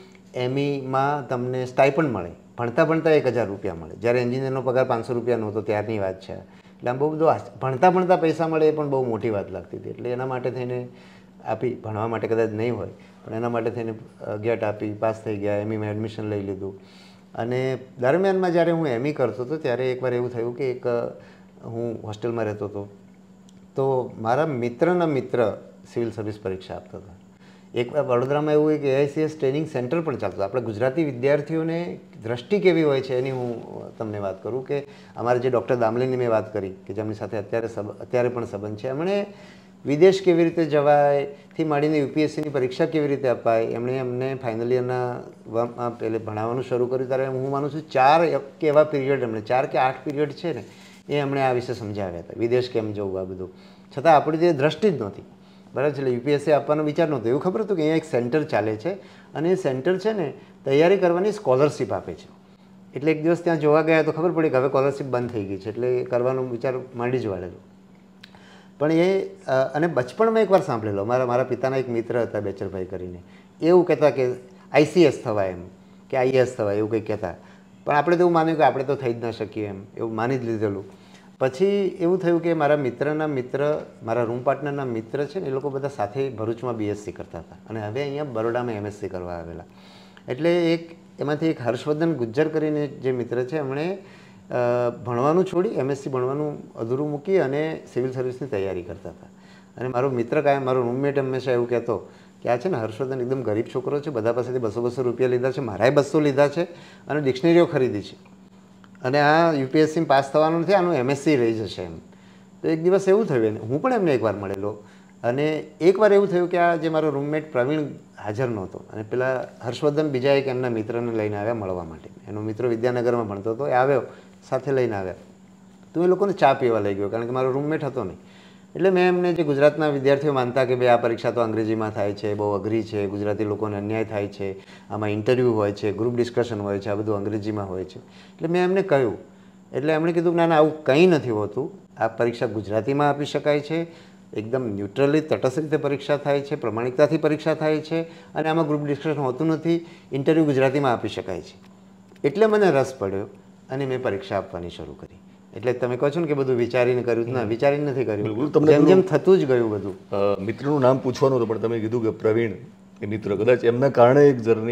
એમઈમાં તમને સ્ટાઇપન્ડ મળે, ભણતા ભણતા એક હજાર રૂપિયા મળે, જ્યારે એન્જિનિયરનો પગાર પાંચસો રૂપિયા નહોતો ત્યારની વાત છે. એટલે આમ બહુ બધું ભણતા ભણતા પૈસા મળે એ પણ બહુ મોટી વાત લાગતી હતી. એટલે એના માટે થઈને આપી, ભણવા માટે કદાચ નહીં હોય પણ એના માટે થઈને ગેટ આપી, પાસ થઈ ગયા, એમઈમાં એડમિશન લઈ લીધું. અને દરમિયાનમાં જ્યારે હું એમઈ કરતો હતો ત્યારે એકવાર એવું થયું કે એક હું હોસ્ટેલમાં રહેતો હતો, તો મારા મિત્રના મિત્ર સિવિલ સર્વિસ પરીક્ષા આપતા હતા. એકવાર વડોદરામાં એવું હોય કે એઆઈસીએસ ટ્રેનિંગ સેન્ટર પણ ચાલતું. આપણે ગુજરાતી વિદ્યાર્થીઓને દ્રષ્ટિ કેવી હોય છે એની હું તમને વાત કરું કે અમારે જે ડૉક્ટર દામલીની મેં વાત કરી કે જેમની સાથે અત્યારે અત્યારે પણ સંબંધ છે, એમણે વિદેશ કેવી રીતે જવાયથી માંડીને યુપીએસસીની પરીક્ષા કેવી રીતે અપાય, એમણે અમને ફાઇનલ યરના પહેલે ભણાવવાનું શરૂ કર્યું. ત્યારે હું માનું છું ચાર કે એવા પીરિયડ, એમણે ચાર કે આઠ પીરિયડ છે ને એ એમણે આ વિશે સમજાવ્યા હતા, વિદેશ કેમ જવું આ બધું. છતાં આપણી જે દ્રષ્ટિ જ નહોતી, બરાબર છે. એટલે યુપીએસસી આપવાનો વિચાર નહોતો. એવું ખબર હતું કે અહીંયા એક સેન્ટર ચાલે છે અને એ સેન્ટર છે ને તૈયારી કરવાની સ્કોલરશીપ આપે છે. એટલે એક દિવસ ત્યાં જોવા ગયા તો ખબર પડી કે હવે સ્કોલરશીપ બંધ થઈ ગઈ છે. એટલે કરવાનો વિચાર માંડી જ વાળેલો. પણ એ અને બચપણમાં એકવાર સાંભળેલો, મારા મારા પિતાના એક મિત્ર હતા બેચરભાઈ કરીને, એવું કહેતા કે આઈસીએસ થવાય એમ કે આઈએએસ થવાય એવું કંઈક કહેતા. પણ આપણે તો એવું માન્યું કે આપણે તો થઈ જ ન શકીએ એમ, એવું માની જ લીધેલું. પછી એવું થયું કે મારા મિત્રના મિત્ર, મારા રૂમ પાર્ટનરના મિત્ર છે ને એ લોકો બધા સાથે ભરૂચમાં બીએસસી કરતા હતા અને હવે અહીંયા બરોડામાં એમએસસી કરવા આવેલા. એટલે એક એમાંથી એક હર્ષવર્ધન ગુજ્જર કરીને જે મિત્ર છે એમણે ભણવાનું છોડી એમએસસી ભણવાનું અધૂરું મૂકી અને સિવિલ સર્વિસની તૈયારી કરતા હતા. અને મારો મિત્ર કાંઈ, મારો રૂમમેટ હંમેશા એવું કહેતો કે આ છે ને હર્ષવર્ધન એકદમ ગરીબ છોકરો છે, બધા પાસેથી બસો બસો રૂપિયા લીધા છે, મારાય બસો લીધા છે અને ડિક્શનરીઓ ખરીદી છે અને આ યુપીએસસી પાસ થવાનું નથી, આનું એમએસસી રહી જશે એમ. તો એક દિવસ એવું થયું ને હું પણ એમને એકવાર મળેલો અને એકવાર એવું થયું કે આ જે મારો રૂમમેટ પ્રવીણ હાજર નહોતો અને પેલા હર્ષવર્ધન બીજા એક એમના મિત્રને લઈને આવ્યા મળવા માટે. એનો મિત્ર વિદ્યાનગરમાં ભણતો હતો, એ આવ્યો, સાથે લઈને આવ્યા. તો એ લોકોને ચા પીવા લઈ ગયો કારણ કે મારો રૂમમેટ હતો નહીં. એટલે મેં એમને જે ગુજરાતના વિદ્યાર્થીઓ માનતા કે ભાઈ આ પરીક્ષા તો અંગ્રેજીમાં થાય છે, બહુ અઘરી છે, ગુજરાતી લોકોને અન્યાય થાય છે, આમાં ઇન્ટરવ્યૂ હોય છે, ગ્રુપ ડિસ્કશન હોય છે, આ બધું અંગ્રેજીમાં હોય છે. એટલે મેં એમને કહ્યું. એટલે એમણે કીધું ના ના આવું કંઈ નથી હોતું, આ પરીક્ષા ગુજરાતીમાં આપી શકાય છે, એકદમ ન્યુટ્રલી તટસ્થ રીતે પરીક્ષા થાય છે, પ્રમાણિકતાથી પરીક્ષા થાય છે અને આમાં ગ્રુપ ડિસ્કશન હોતું નથી, ઇન્ટરવ્યૂ ગુજરાતીમાં આપી શકાય છે. એટલે મને રસ પડ્યો અને મેં પરીક્ષા આપવાની શરૂ કરી. એટલે તમે કહો છો ને કે બધું વિચારીને કર્યું, ના વિચારીને નથી કર્યું, જેમ જેમ થતું જ ગયું બધું. મિત્રનું નામ પૂછવાનું હતું પણ તમે કીધું કે પ્રવીણ એ મિત્ર, કદાચ એમના કારણે એક જર્ની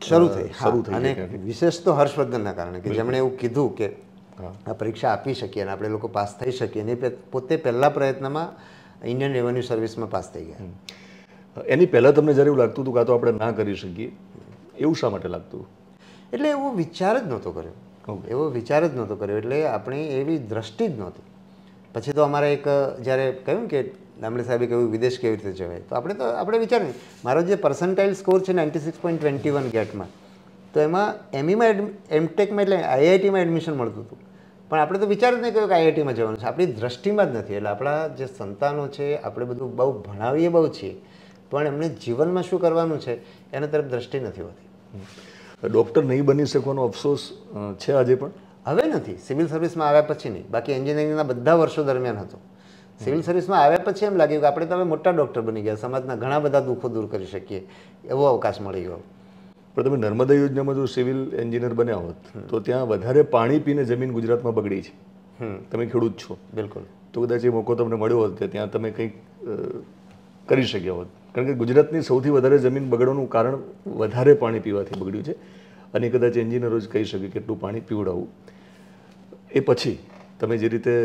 શરૂ થઈ શરૂ થઈ અને વિશેષ તો હર્ષવર્ધનના કારણે કે જેમણે એવું કીધું કે આ પરીક્ષા આપી શકીએ અને આપણે લોકો પાસ થઈ શકીએ અને પોતે પહેલા પ્રયત્નમાં ઇન્ડિયન રેવન્યુ સર્વિસમાં પાસ થઈ ગયા. એની પહેલાં તમને જ્યારે એવું લાગતું હતું કે આ તો આપણે ના કરી શકીએ, એવું શા માટે લાગતું? એટલે એવો વિચાર જ નહોતો કર્યો, એવો વિચાર જ નહોતો કર્યો એટલે આપણી એવી દ્રષ્ટિ જ નહોતી. પછી તો અમારે એક જ્યારે કહ્યું કે દામલે સાહેબે કહ્યું વિદેશ કેવી રીતે જવાય, તો આપણે તો આપણે વિચાર્યું મારો જે પર્સન્ટાઇલ સ્કોર છે ninety six point twenty one ગેટમાં, તો એમાં એમઈમાં એમટેકમાં એટલે આઈઆઈટીમાં એડમિશન મળતું હતું, પણ આપણે તો વિચાર જ નહીં કર્યો કે આઈઆઈટીમાં જવાનું છે. આપણી દ્રષ્ટિમાં જ નથી. એટલે આપણા જે સંતાનો છે આપણે બધું બહુ ભણાવીએ બહુ છીએ, પણ એમને જીવનમાં શું કરવાનું છે એના તરફ દ્રષ્ટિ નથી હોતી. ડૉક્ટર નહીં બની શકવાનો અફસોસ છે આજે પણ? હવે નથી. સિવિલ સર્વિસમાં આવ્યા પછી નહીં, બાકી એન્જિનિયરિંગના બધા વર્ષો દરમિયાન હતો. સિવિલ સર્વિસમાં આવ્યા પછી એમ લાગ્યું કે આપણે તો હવે મોટા ડૉક્ટર બની ગયા, સમાજના ઘણા બધા દુઃખો દૂર કરી શકીએ, એવો અવકાશ મળી ગયો. પણ તમે નર્મદા યોજનામાં જો સિવિલ એન્જિનિયર બન્યા હોત તો ત્યાં વધારે પાણી પીને જમીન ગુજરાતમાં બગડી છે. તમે ખેડૂત છો, બિલકુલ, તો કદાચ એ મોકો તમને મળ્યો હોત કે ત્યાં તમે કંઈક કરી શક્યા હોત. કારણ કે ગુજરાતની સૌથી વધારે જમીન બગડવાનું કારણ વધારે પાણી પીવાથી બગડ્યું છે, અને કદાચ એન્જિનિયરો જ કહી શકે કેટલું પાણી પીવડાવવું. એ પછી તમે જે રીતે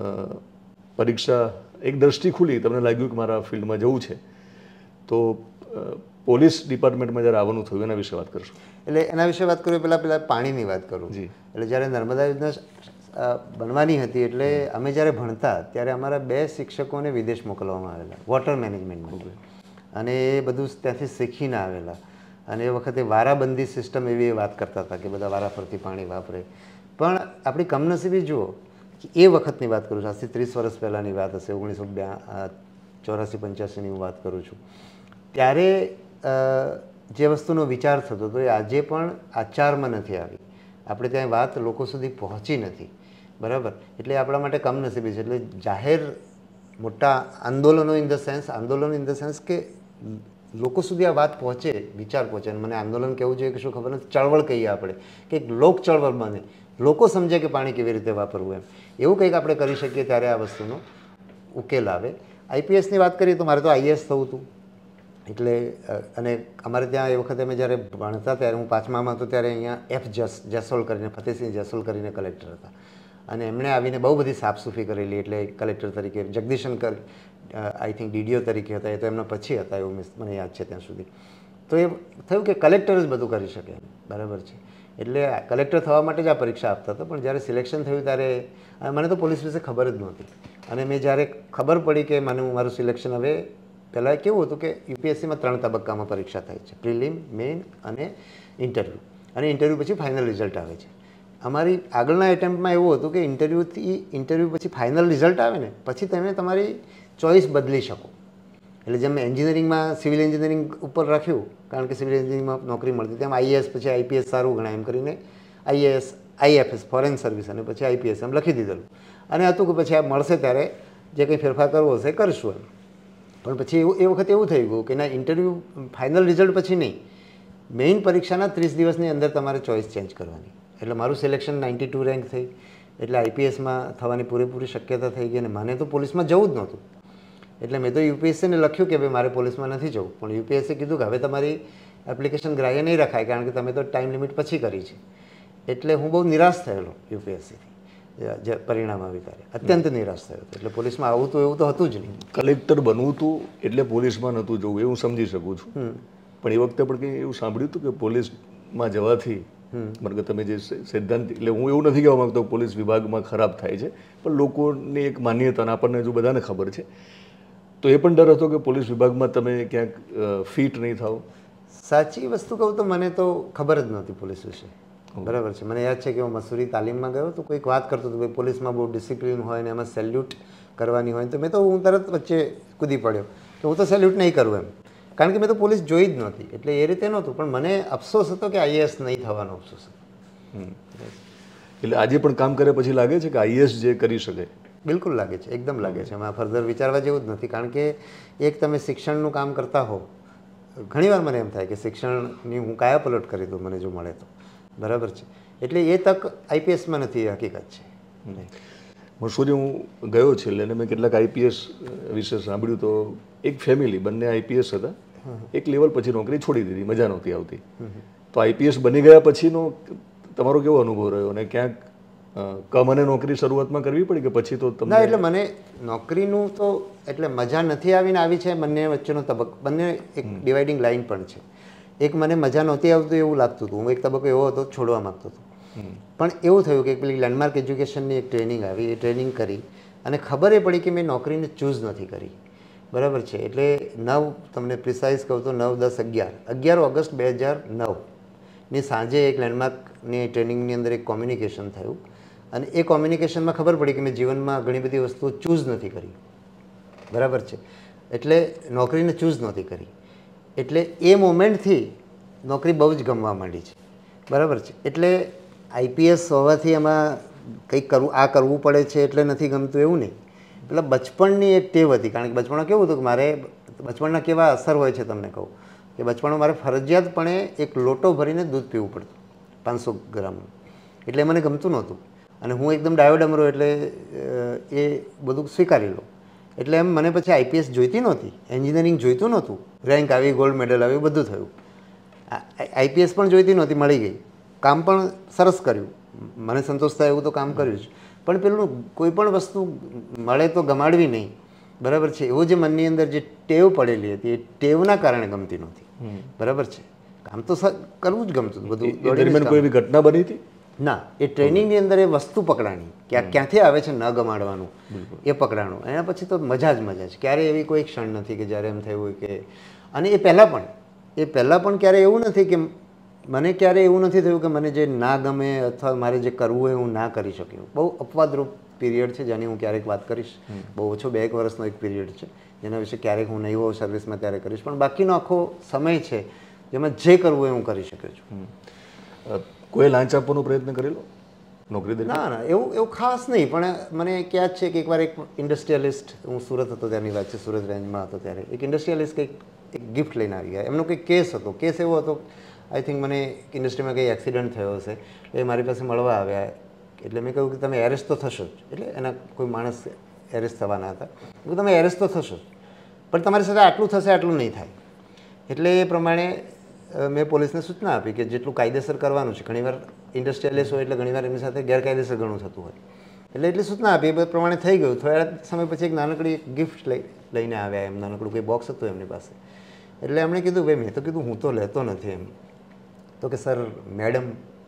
પરીક્ષા એક દ્રષ્ટિ ખુલી, તમને લાગ્યું કે મારા ફિલ્ડમાં જવું છે, તો પોલીસ ડિપાર્ટમેન્ટમાં જ્યારે આવવાનું થયું એના વિશે વાત કરશો? એટલે એના વિશે વાત કરું પહેલાં પહેલાં પાણીની વાત કરું. એટલે જ્યારે નર્મદા યોજના બનવાની હતી એટલે અમે જ્યારે ભણતા ત્યારે અમારા બે શિક્ષકોને વિદેશ મોકલવામાં આવેલા વોટર મેનેજમેન્ટમાં, અને એ બધું ત્યાંથી શીખીને આવેલા. અને એ વખતે વારાબંધી સિસ્ટમ એવી વાત કરતા હતા કે બધા વારા ફરતી પાણી વાપરે. પણ આપણી કમનસીબી જુઓ કે એ વખતની વાત કરું છું, આજથી ત્રીસ વર્ષ પહેલાંની વાત હશે, ઓગણીસો ચોરાસી પંચ્યાસીની હું વાત કરું છું. ત્યારે જે વસ્તુનો વિચાર થતો હતો એ આજે પણ આચારમાં નથી આવી. આપણે ત્યાં વાત લોકો સુધી પહોંચી નથી, બરાબર. એટલે આપણા માટે કમનસીબી છે. એટલે જાહેર મોટા આંદોલનો ઇન ધ સેન્સ આંદોલન ઇન ધ સેન્સ કે લોકો સુધી આ વાત પહોંચે, વિચાર પહોંચે. અને મને આંદોલન કહેવું જોઈએ કે શું ખબર નથી, ચળવળ કહીએ આપણે, કે એક લોક ચળવળ બને, લોકો સમજે કે પાણી કેવી રીતે વાપરવું, એમ એવું કંઈક આપણે કરી શકીએ ત્યારે આ વસ્તુનો ઉકેલ આવે. આઈપીએસની વાત કરીએ તો મારે તો આઈએએસ થવું હતું. એટલે અને અમારે ત્યાં એ વખતે અમે જ્યારે ભણતા ત્યારે હું પાંચમામાં હતો ત્યારે અહીંયા એફ જસ જેસોલ કરીને ફતેહસિંહ જેસોલ કરીને કલેક્ટર હતા, અને એમણે આવીને બહુ બધી સાફસૂફી કરેલી. એટલે કલેક્ટર તરીકે જગદીશંકર આઈ થિંક ડીડીઓ તરીકે હતા, એ તો એમના પછી હતા એવું મને યાદ છે ત્યાં સુધી. તો એ થયું કે કલેક્ટર જ બધું કરી શકે, બરાબર છે. એટલે કલેક્ટર થવા માટે જ આ પરીક્ષા આપતા હતા. પણ જ્યારે સિલેક્શન થયું ત્યારે મને તો પોલીસ વિશે ખબર જ નહોતી, અને મેં જ્યારે ખબર પડી કે મને મારું સિલેક્શન હવે, પહેલાં કેવું હતું કે યુપીએસસીમાં ત્રણ તબક્કામાં પરીક્ષા થાય છે, પ્રિલિમ, મેઇન અને ઇન્ટરવ્યૂ, અને ઇન્ટરવ્યૂ પછી ફાઇનલ રિઝલ્ટ આવે છે. અમારી આગળના એટેમ્પ્ટમાં એવું હતું કે ઇન્ટરવ્યૂથી ઇન્ટરવ્યૂ પછી ફાઇનલ રિઝલ્ટ આવે ને પછી તમે તમારી ચોઈસ બદલી શકો. એટલે જેમ મેં એન્જિનિયરિંગમાં સિવિલ એન્જિનિયરિંગ ઉપર રાખ્યું, કારણ કે સિવિલ એન્જિનિયરિંગમાં નોકરી મળતી, તેમ આઈએએસ પછી આઈપીએસ સારું ગણાય એમ કરીને આઈએએસ આઈએફએસ ફોરેન સર્વિસ અને પછી આઈપીએસ એમ લખી દીધેલું. અને હતું કે પછી આ મળશે ત્યારે જે કંઈ ફેરફાર કરવો હશે કરીશું એમ. પણ પછી એવું એ વખતે એવું થઈ ગયું કે ના, ઇન્ટરવ્યૂ ફાઇનલ રિઝલ્ટ પછી નહીં, મેઇન પરીક્ષાના ત્રીસ દિવસની અંદર તમારે ચોઈસ ચેન્જ કરવાની. એટલે મારું સિલેક્શન નાઇન્ટી ટુ રેન્ક થઈ, એટલે આઈપીએસમાં થવાની પૂરેપૂરી શક્યતા થઈ ગઈ. અને મને તો પોલીસમાં જવું જ નહોતું. એટલે મેં તો યુપીએસસીને લખ્યું કે ભાઈ મારે પોલીસમાં નથી જવું, પણ યુપીએસસી કીધું કે હવે તમારી એપ્લિકેશન ગ્રાહ્ય નહીં રખાય, કારણ કે તમે તો ટાઈમ લિમિટ પછી કરી છે. એટલે હું બહુ નિરાશ થયેલો યુપીએસસીથી જે પરિણામ આવ્યું ત્યારે, અત્યંત નિરાશ થયો. એટલે પોલીસમાં આવું તો એવું તો હતું જ નહીં. કલેક્ટર બનવું હતું એટલે પોલીસમાં નહોતું જવું, એ હું સમજી શકું છું. પણ એ વખતે પણ કંઈ એવું સાંભળ્યું હતું કે પોલીસમાં જવાથી, કારણ કે તમે જે સિદ્ધાંત, એટલે હું એવું નથી કહેવા માગતો પોલીસ વિભાગમાં ખરાબ થાય છે, પણ લોકોની એક માન્યતા, અને આપણને જો બધાને ખબર છે, તો એ પણ ડર હતો કે પોલીસ વિભાગમાં તમે ક્યાંક ફિટ નહીં થાવ. સાચી વસ્તુ કહું તો મને તો ખબર જ નહોતી પોલીસ વિશે, બરાબર છે. મને યાદ છે કે હું મસૂરી તાલીમમાં ગયો તો કોઈક વાત કરતો હતો કે પોલીસમાં બહુ ડિસિપ્લિન હોય ને એમાં સેલ્યુટ કરવાની હોય, તો મેં તો હું તરત વચ્ચે કૂદી પડ્યો કે હું તો સેલ્યુટ નહીં કરું એમ, કારણ કે મેં તો પોલીસ જોઈ જ નહોતી. એટલે એ રીતે નહોતું, પણ મને અફસોસ હતો કે આઈએએસ નહીં થવાનો અફસોસ હતો. એટલે આજે પણ કામ કર્યા પછી લાગે છે કે આઈએએસ જે કરી શકે? બિલકુલ લાગે છે, એકદમ લાગે છે. એમાં ફર્ધર વિચારવા જેવું જ નથી, કારણ કે એક તમે શિક્ષણનું કામ કરતા હો, ઘણીવાર મને એમ થાય કે શિક્ષણની હું કાયા પલટ કરી દઉં મને જો મળે તો, બરાબર છે. એટલે એ તક આઈપીએસમાં નથી, એ હકીકત છે. મસૂરી હું ગયો છે એટલે મેં કેટલાક આઈપીએસ વિશે સાંભળ્યું. તો એક ફેમિલી, બંને આઈપીએસ હતા, એક લેવલ પછી નોકરી છોડી દીધી, મજા નહોતી આવતી. તો આઈપીએસ બની ગયા પછીનો તમારો કેવો અનુભવ રહ્યો અને ક્યાંક કમને નોકરી શરૂઆતમાં કરવી પડી કે પછી તો તમને? ના, એટલે મને નોકરીનું તો એટલે મજા નથી આવીને આવી છે. બંને વચ્ચેનો તબક્કો, બંને એક ડિવાઇડિંગ લાઇન પણ છે. એક મને મજા નહોતી આવતું એવું લાગતું હતું, હું એક તબક્કો એવો હતો છોડવા માગતો હતો. પણ એવું થયું કે પેલી લેન્ડમાર્ક એજ્યુકેશનની એક ટ્રેનિંગ આવી, એ ટ્રેનિંગ કરી અને ખબર એ પડી કે મેં નોકરીને ચૂઝ નથી કરી. બરાબર છે. એટલે નવ તમને પ્રિસાઇઝ કહું તો નવ દસ અગિયાર અગિયાર ઓગસ્ટ બે હજાર નવની સાંજે એક લેન્ડમાર્કની ટ્રેનિંગની અંદર એક કોમ્યુનિકેશન થયું અને એ કોમ્યુનિકેશનમાં ખબર પડી કે મેં જીવનમાં ઘણી બધી વસ્તુઓ ચૂઝ નથી કરી. બરાબર છે. એટલે નોકરીને ચૂઝ નહોતી કરી. એટલે એ મોમેન્ટથી નોકરી બહુ જ ગમવા માંડી છે. બરાબર છે. એટલે આઈપીએસ હોવાથી એમાં કંઈક કરવું, આ કરવું પડે છે એટલે નથી ગમતું એવું નહીં. એટલે બચપણની એક ટેવ હતી, કારણ કે બચપણમાં કેવું હતું કે મારે બચપણના કેવા અસર હોય છે તમને કહું કે બચપણમાં મારે ફરજિયાતપણે એક લોટો ભરીને દૂધ પીવું પડતું પાંચસો ગ્રામનું. એટલે મને ગમતું નહોતું અને હું એકદમ ડાયોડમરો એટલે એ બધું સ્વીકારી લો. એટલે એમ મને પછી આઈપીએસ જોઈતી નહોતી, એન્જિનિયરિંગ જોઈતું નહોતું, રેન્ક આવી, ગોલ્ડ મેડલ આવ્યું, બધું થયું. આઈપીએસ પણ જોઈતી નહોતી, મળી ગઈ. કામ પણ સરસ કર્યું, મને સંતોષ થાય એવું તો કામ કર્યું જ. પણ પેલું કોઈ પણ વસ્તુ મળે તો ગમાડવી નહીં. બરાબર છે. એવો જે મનની અંદર જે ટેવ પડેલી હતી એ ટેવના કારણે ગમતી નહોતી. બરાબર છે. કામ તો કરવું જ ગમતું બધું. દરમિયાન કોઈ એવી ઘટના બની હતી? ના, એ ટ્રેનિંગની અંદર એ વસ્તુ પકડાણી કે આ ક્યાંથી આવે છે ન ગમાડવાનું, એ પકડાણું. એના પછી તો મજા જ મજા છે. ક્યારે એવી કોઈ ક્ષણ નથી કે જ્યારે એમ થયું હોય કે, અને એ પહેલાં પણ એ પહેલાં પણ ક્યારે એવું નથી કે મને ક્યારે એવું નથી થયું કે મને જે ના ગમે અથવા મારે જે કરવું હોય હું ના કરી શક્યું. બહુ અપવાદરૂપ પીરિયડ છે જેની હું ક્યારેક વાત કરીશ. બહુ ઓછો બે એક વર્ષનો એક પીરિયડ છે જેના વિશે ક્યારેક હું નહીં હોઉં સર્વિસમાં ત્યારે કરીશ. પણ બાકીનો આખો સમય છે જેમાં જે કરવું હોય હું કરી શક્યો છું. કોઈ લાંચ આપવાનો પ્રયત્ન કરેલો નોકરી દરમિયાન? ના ના, એવું એવું ખાસ નહીં. પણ મને યાદ છે કે એકવાર એક ઇન્ડસ્ટ્રીયલિસ્ટ, હું સુરત હતો ત્યારની વાત છે, સુરત રેન્જમાં હતો ત્યારે, એક ઇન્ડસ્ટ્રીયલિસ્ટ કંઈક એક ગિફ્ટ લઈને આવી ગયા. એમનો કંઈક કેસ હતો. કેસ એવો હતો, આઈ થિંક મને ઇન્ડસ્ટ્રીમાં કંઈ એક્સિડન્ટ થયો હશે, એ મારી પાસે મળવા આવ્યા. એટલે મેં કહ્યું કે તમે એરેસ્ટ તો થશો જ. એટલે એના કોઈ માણસ એરેસ્ટ થવાના હતા. હું તમે એરેસ્ટ તો થશો જ, પણ તમારી સાથે આટલું થશે આટલું નહીં થાય. એટલે એ પ્રમાણે મેં પોલીસને સૂચના આપી કે જેટલું કાયદેસર કરવાનું છે. ઘણીવાર ઇન્ડસ્ટ્રીયલિસ્ટ હોય એટલે ઘણીવાર એમની સાથે ગેરકાયદેસર ઘણું થતું હોય. એટલે એટલી સૂચના આપી, એ પ્રમાણે થઈ ગયું. થોડા સમય પછી એક નાનકડી ગિફ્ટ લઈ લઈને આવ્યા. એમ નાનકડું કોઈ બોક્સ હતું એમની પાસે. એટલે એમણે કીધું ભાઈ, મેં તો કીધું હું તો લેતો નથી એમ. તો કે સર મેડમ,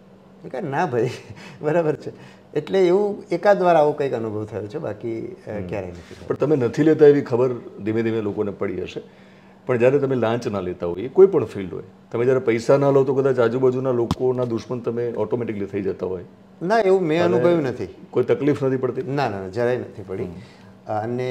એ કહે ના ભાઈ. બરાબર છે. એટલે એવું એકાદ વાર આવો કંઈક અનુભવ થયો છે, બાકી ક્યારેય નથી. પણ તમે નથી લેતા એવી ખબર ધીમે ધીમે લોકોને પડી હશે. પણ જ્યારે તમે લાંચ ના લેતા હોય, એ કોઈ પણ ફિલ્ડ હોય, તમે જ્યારે પૈસા ના લો તો કદાચ આજુબાજુના લોકોના દુશ્મન તમે ઓટોમેટિકલી થઈ જતા હોય. ના, એવું મેં અનુભવ્યું નથી. કોઈ તકલીફ નથી પડતી? ના ના, જરાય નથી પડી. અને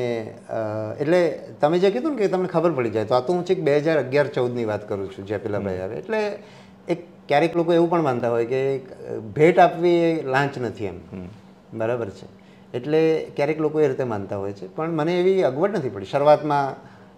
એટલે તમે જે કીધું ને કે તમને ખબર પડી જાય, તો આ તો હું છેક બે હજાર અગિયાર ચૌદની વાત કરું છું, જે પેલા ભાઈ આવે. એટલે એક ક્યારેક લોકો એવું પણ માનતા હોય કે ભેટ આપવી એ લાંચ નથી એમ. બરાબર છે. એટલે ક્યારેક લોકો એ રીતે માનતા હોય છે. પણ મને એવી અગવડ નથી પડી શરૂઆતમાં.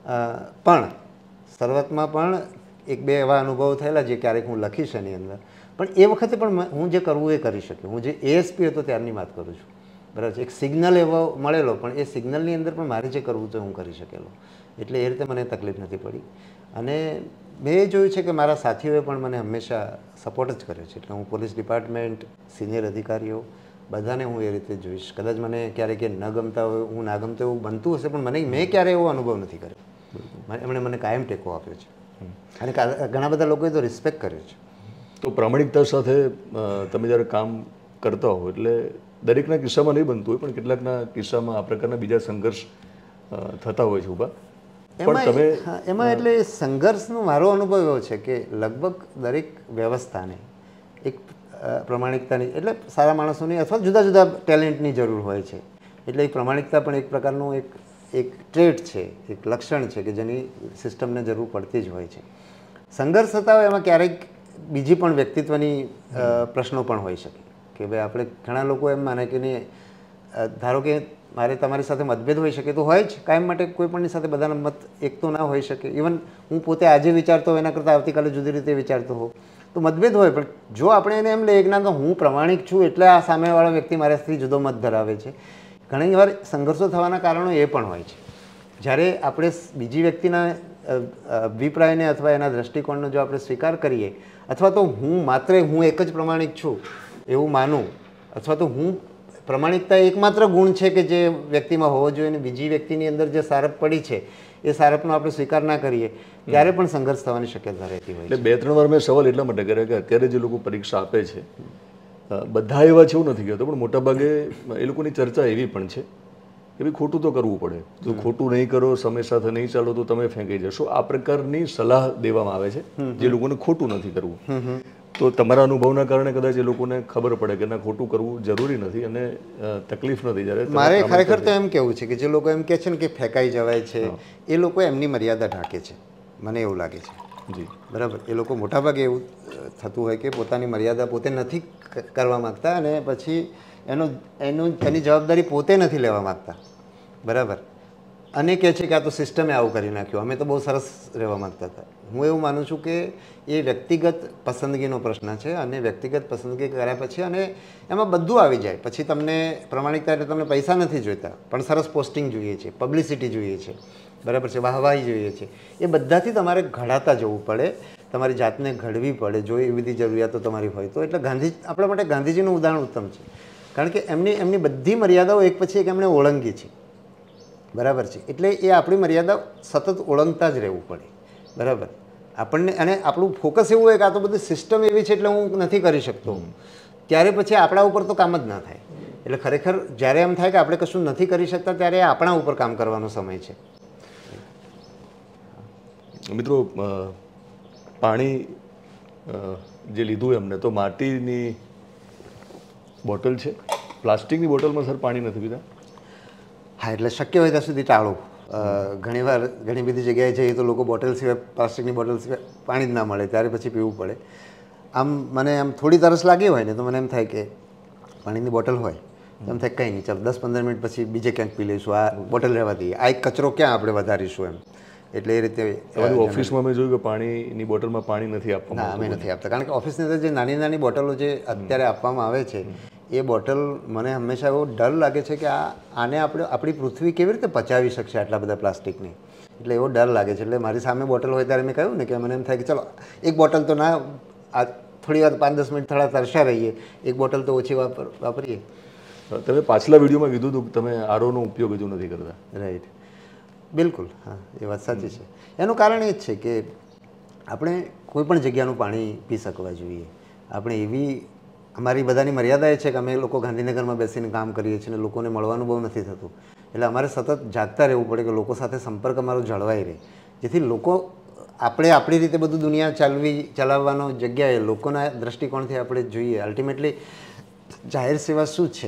પણ શરૂઆતમાં પણ એક બે એવા અનુભવો થયેલા જે ક્યારેક હું લખીશ એની અંદર. પણ એ વખતે પણ હું જે કરવું એ કરી શક્યો. હું જે એએસપી હતો ત્યારની વાત કરું છું. બરાબર છે. એક સિગ્નલ એવો મળેલો, પણ એ સિગ્નલની અંદર પણ મારે જે કરવું તો હું કરી શકેલો. એટલે એ રીતે મને તકલીફ નથી પડી. અને મેં એ જોયું છે કે મારા સાથીઓએ પણ મને હંમેશા સપોર્ટ જ કર્યો છે. એટલે હું પોલીસ ડિપાર્ટમેન્ટ, સિનિયર અધિકારીઓ બધાને હું એ રીતે જોઈશ. કદાચ મને ક્યારેક એ ન ગમતા હોય, હું ના ગમતો એવું બનતું હશે, પણ મને મેં ક્યારેય એવો અનુભવ નથી કર્યો. એમણે મને કાયમ ટેકો આપ્યો છે. અને ઘણા બધા લોકોએ તો રિસ્પેક્ટ કર્યો છે. તો પ્રામાણિકતા સાથે તમે જ્યારે કામ કરતા હો એટલે દરેકના કિસ્સામાં નહીં બનતું હોય, પણ કેટલાકના કિસ્સામાં આ પ્રકારના બીજા સંઘર્ષ થતા હોય છે ઊભા. એમાં એમાં એટલે સંઘર્ષનો મારો અનુભવ એવો છે કે લગભગ દરેક વ્યવસ્થાને એક પ્રમાણિકતાની, એટલે સારા માણસોની અથવા જુદા જુદા ટેલેન્ટની જરૂર હોય છે. એટલે એક પ્રમાણિકતા પણ એક પ્રકારનું એક એક ટ્રેટ છે, એક લક્ષણ છે કે જેની સિસ્ટમને જરૂર પડતી જ હોય છે. સંઘર્ષ થતા હોય એમાં ક્યારેક બીજી પણ વ્યક્તિત્વની પ્રશ્નો પણ હોઈ શકે કે ભાઈ આપણે ઘણા લોકો એમ માને કે નહીં, ધારો કે મારે તમારી સાથે મતભેદ હોઈ શકે તો હોય જ કાયમ માટે. કોઈ પણની સાથે બધાના મત એક તો ના હોઈ શકે. ઇવન હું પોતે આજે વિચારતો હોય એના કરતાં આવતીકાલે જુદી રીતે વિચારતો હોઉં તો મતભેદ હોય. પણ જો આપણે એને એમ લઈએ કે ના તો હું પ્રમાણિક છું એટલે આ સામેવાળો વ્યક્તિ મારાથી જુદો મત ધરાવે છે, ઘણી વાર સંઘર્ષો થવાના કારણો એ પણ હોય છે. જ્યારે આપણે બીજી વ્યક્તિના અભિપ્રાયને અથવા એના દ્રષ્ટિકોણનો જો આપણે સ્વીકાર કરીએ અથવા તો હું માત્ર હું એક જ પ્રમાણિક છું એવું માનું, અથવા તો હું પ્રમાણિકતા એકમાત્ર ગુણ છે કે જે વ્યક્તિમાં હોવો જોઈએ અને બીજી વ્યક્તિની અંદર જે સારપ પડી છે એ સારપનો આપણે સ્વીકાર ના કરીએ ત્યારે પણ સંઘર્ષ થવાની શક્યતા રહેતી હોય છે. એટલે બે ત્રણ વાર મેં સવાલ એટલા માટે કર્યા કે અત્યારે જે લોકો પરીક્ષા આપે છે બધા એવા છે એવું નથી કહેતો, પણ મોટાભાગે એ લોકોની ચર્ચા એવી પણ છે કે ભાઈ ખોટું તો કરવું પડે, જો ખોટું નહીં કરો, સમય સાથે નહીં ચાલો તો તમે ફેંકાઈ જશો, આ પ્રકારની સલાહ દેવામાં આવે છે જે લોકોને ખોટું નથી કરવું. તો તમારા અનુભવના કારણે કદાચ એ લોકોને ખબર પડે કે ના ખોટું કરવું જરૂરી નથી અને તકલીફ નથી. જ્યારે મારે ખરેખર તો એમ કહેવું છે કે જે લોકો એમ કહે છે ને કે ફેંકાઈ જવાય છે એ લોકો એમની મર્યાદા ઢાંકે છે, મને એવું લાગે છે. જી બરાબર, એ લોકો મોટાભાગે એવું થતું હોય કે પોતાની મર્યાદા પોતે નથી કરવા માગતા અને પછી એનો એનું એની જવાબદારી પોતે નથી લેવા માગતા. બરાબર, અને કહે છે કે આ તો સિસ્ટમે આવું કરી નાખ્યું, અમે તો બહુ સરસ રહેવા માગતા હતા. હું એવું માનું છું કે એ વ્યક્તિગત પસંદગીનો પ્રશ્ન છે અને વ્યક્તિગત પસંદગી કર્યા પછી અને એમાં બધું આવી જાય. પછી તમને પ્રમાણિકતા એટલે તમને પૈસા નથી જોઈતા, પણ સરસ પોસ્ટિંગ જોઈએ છે, પબ્લિસિટી જોઈએ છે, બરાબર છે, વાહવાહી જોઈએ છે. એ બધાથી તમારે ઘડાતા જવું પડે, તમારી જાતને ઘડવી પડે જો એવી બધી જરૂરિયાતો તમારી હોય તો. એટલે ગાંધી આપણા માટે ગાંધીજીનું ઉદાહરણ ઉત્તમ છે, કારણ કે એમની એમની બધી મર્યાદાઓ એક પછી એક એમણે ઓળંગી છે. બરાબર છે, એટલે એ આપણી મર્યાદા સતત ઓળંગતા જ રહેવું પડે. બરાબર, આપણને અને આપણું ફોકસ એવું હોય કે આ તો બધી સિસ્ટમ એવી છે એટલે હું નથી કરી શકતો, ત્યારે પછી આપણા ઉપર તો કામ જ ના થાય. એટલે ખરેખર જ્યારે એમ થાય કે આપણે કશું નથી કરી શકતા ત્યારે આપણા ઉપર કામ કરવાનો સમય છે. મિત્રો, પાણી જે લીધું એમને તો માટીની બોટલ છે, પ્લાસ્ટિકની બોટલમાં સર પાણી નથી પીતા? હા, એટલે શક્ય હોય ત્યાં સુધી ટાળો. ઘણીવાર ઘણી બધી જગ્યાએ જઈએ તો લોકો બોટલ સિવાય, પ્લાસ્ટિકની બોટલ સિવાય પાણી જ ના મળે ત્યારે પછી પીવું પડે. આમ મને આમ થોડી તરસ લાગી હોય ને તો મને એમ થાય કે પાણીની બોટલ હોય તો એમ થાય કંઈ નહીં, ચાલો દસ પંદર મિનિટ પછી બીજે ક્યાંક પી લઈશું, આ બોટલ રહેવા દઈએ, આ એક કચરો ક્યાં આપણે વધારીશું એમ. એટલે એ રીતે ઓફિસમાં મેં જોયું કે પાણીની બોટલમાં પાણી નથી આપવામાં. ના, અમે નથી આપતા, કારણ કે ઓફિસની અંદર જે નાની નાની બોટલો જે અત્યારે આપવામાં આવે છે એ બોટલ મને હંમેશા એવો ડર લાગે છે કે આ આને આપણે આપણી પૃથ્વી કેવી રીતે પચાવી શકશે આટલા બધા પ્લાસ્ટિકની. એટલે એવો ડર લાગે છે. એટલે મારી સામે બોટલ હોય ત્યારે મેં કહ્યું ને કે મને એમ થાય કે ચલો એક બોટલ તો ના, આ થોડી વાર પાંચ દસ મિનિટ થોડા તરસ્યા રહીએ, એક બોટલ તો ઓછી વાપર વાપરીએ. તમે પાછલા વિડીયોમાં કીધું હતું કે તમે આરોનો ઉપયોગ હજુ નથી કરતા. રાઈટ, બિલકુલ, હા, એ વાત સાચી છે. એનું કારણ એ જ છે કે આપણે કોઈ પણ જગ્યાનું પાણી પી શકવા જોઈએ. આપણે એવી અમારી બધાની મર્યાદા એ છે કે અમે લોકો ગાંધીનગરમાં બેસીને કામ કરીએ છીએ અને લોકોને મળવાનું બહુ નથી થતું. એટલે અમારે સતત જાગતા રહેવું પડે કે લોકો સાથે સંપર્ક અમારો જળવાઈ રહે, જેથી લોકો આપણે આપણી રીતે બધું દુનિયા ચાલવી ચલાવવાનો જગ્યાએ લોકોના દૃષ્ટિકોણથી આપણે જોઈએ. અલ્ટિમેટલી જાહેર સેવા શું છે?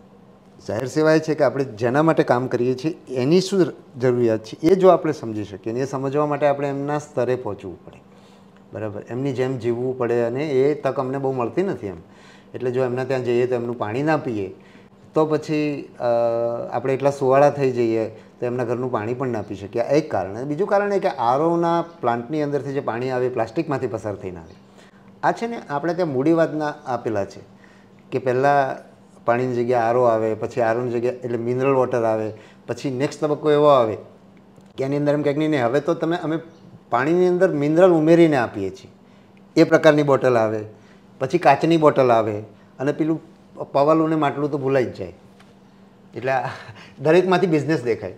જાહેર સેવા એ છે કે આપણે જેના માટે કામ કરીએ છીએ એની શું જરૂરિયાત છે એ જો આપણે સમજી શકીએ અને એ સમજવા માટે આપણે એમના સ્તરે પહોંચવું પડે. બરાબર, એમની જેમ જીવવું પડે અને એ તક અમને બહુ મળતી નથી એમ. એટલે જો એમના ત્યાં જઈએ તો એમનું પાણી ના પીએ તો પછી આપણે એટલા સુવાળા થઈ જઈએ તો એમના ઘરનું પાણી પણ ના પી શકીએ. એક કારણ. બીજું કારણ એ કે આરોના પ્લાન્ટની અંદરથી જે પાણી આવે પ્લાસ્ટિકમાંથી પસાર થઈને આવે. આ છે ને આપણે ત્યાં મૂડીવાદના આપેલા છે કે પહેલાં પાણીની જગ્યાએ આરો આવે, પછી આરોની જગ્યાએ એટલે મિનરલ વોટર આવે, પછી નેક્સ્ટ તબક્કો એવો આવે કે એની અંદર એમ કંઈક નહીં, હવે તો તમે અમે પાણીની અંદર મિનરલ ઉમેરીને આપીએ છીએ એ પ્રકારની બોટલ આવે, પછી કાચની બોટલ આવે અને પેલું પવાલું ને માટલું તો ભૂલાઈ જ જાય. એટલે દરેકમાંથી બિઝનેસ દેખાય.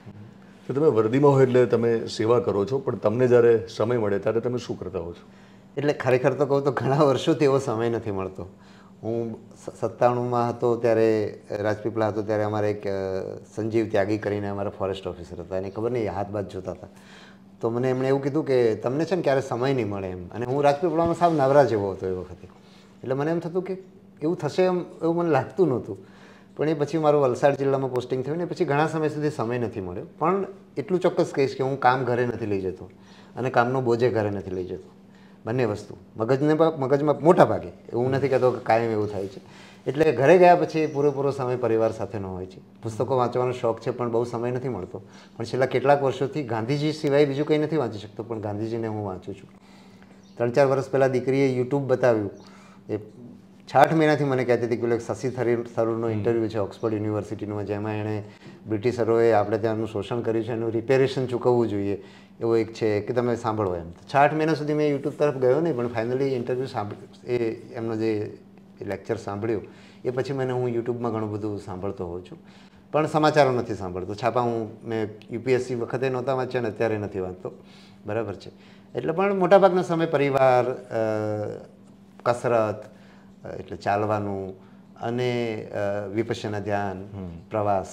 તો તમે વર્દીમાં હોય એટલે તમે સેવા કરો છો, પણ તમને જ્યારે સમય મળે ત્યારે તમે શું કરતા હો છો? એટલે ખરેખર તો કહું તો ઘણા વર્ષોથી એવો સમય નથી મળતો. હું સત્તાણુંમાં હતો ત્યારે, રાજપીપળા હતો ત્યારે અમારે એક સંજીવ ત્યાગી કરીને અમારા ફોરેસ્ટ ઓફિસર હતા, એને ખબર નહીં હાથ બાદ જોતા હતા. તો મને એમણે એવું કીધું કે તમને છે ને ક્યારે સમય નહીં મળે એમ. અને હું રાજપીપળામાં સાવ નવરા જેવો હતો એ વખતે. એટલે મને એમ થતું કે એવું થશે એમ એવું મને લાગતું નહોતું. પણ એ પછી મારું વલસાડ જિલ્લામાં પોસ્ટિંગ થયું ને પછી ઘણા સમય સુધી સમય નથી મળ્યો. પણ એટલું ચોક્કસ કહીશ કે હું કામ ઘરે નથી લઈ જતો અને કામનો બોજે ઘરે નથી લઈ જતો. બંને વસ્તુ મગજને મગજમાં મોટા ભાગે, એવું નથી કહેતો કે કાયમ એવું થાય છે. એટલે ઘરે ગયા પછી પૂરેપૂરો સમય પરિવાર સાથેનો હોય છે. પુસ્તકો વાંચવાનો શોખ છે પણ બહુ સમય નથી મળતો. પણ છેલ્લા કેટલાક વર્ષોથી ગાંધીજી સિવાય બીજું કંઈ નથી વાંચી શકતો, પણ ગાંધીજીને હું વાંચું છું. ત્રણ ચાર વર્ષ પહેલાં દીકરીએ યુટ્યુબ બતાવ્યું, એ છ મહિનાથી મને કહેતી હતી કે પેલો એક શશી થરૂર થરૂરનો ઇન્ટરવ્યૂ છે ઓક્સફર્ડ યુનિવર્સિટીનો, જેમાં એણે બ્રિટિશરોએ આપણે ત્યાંનું શોષણ કર્યું છે એનું રિપેરેશન ચૂકવવું જોઈએ એવો એક છે કે તમે સાંભળો એમ. છ મહિના સુધી મેં યુટ્યુબ તરફ ગયો નહીં, પણ ફાઇનલી ઇન્ટરવ્યૂ સાંભળ્યું, એ એમનો જે લેક્ચર સાંભળ્યું એ પછી મને હું યુટ્યુબમાં ઘણું બધું સાંભળતો હોઉં છું, પણ સમાચારો નથી સાંભળતો. છાપા હું મેં યુપીએસસી વખતે નહોતા વાંચ્યા ને અત્યારે નથી વાંચતો, બરાબર છે. એટલે પણ મોટાભાગનો સમય પરિવાર, કસરત એટલે ચાલવાનું અને વિપશ્યના ધ્યાન, પ્રવાસ,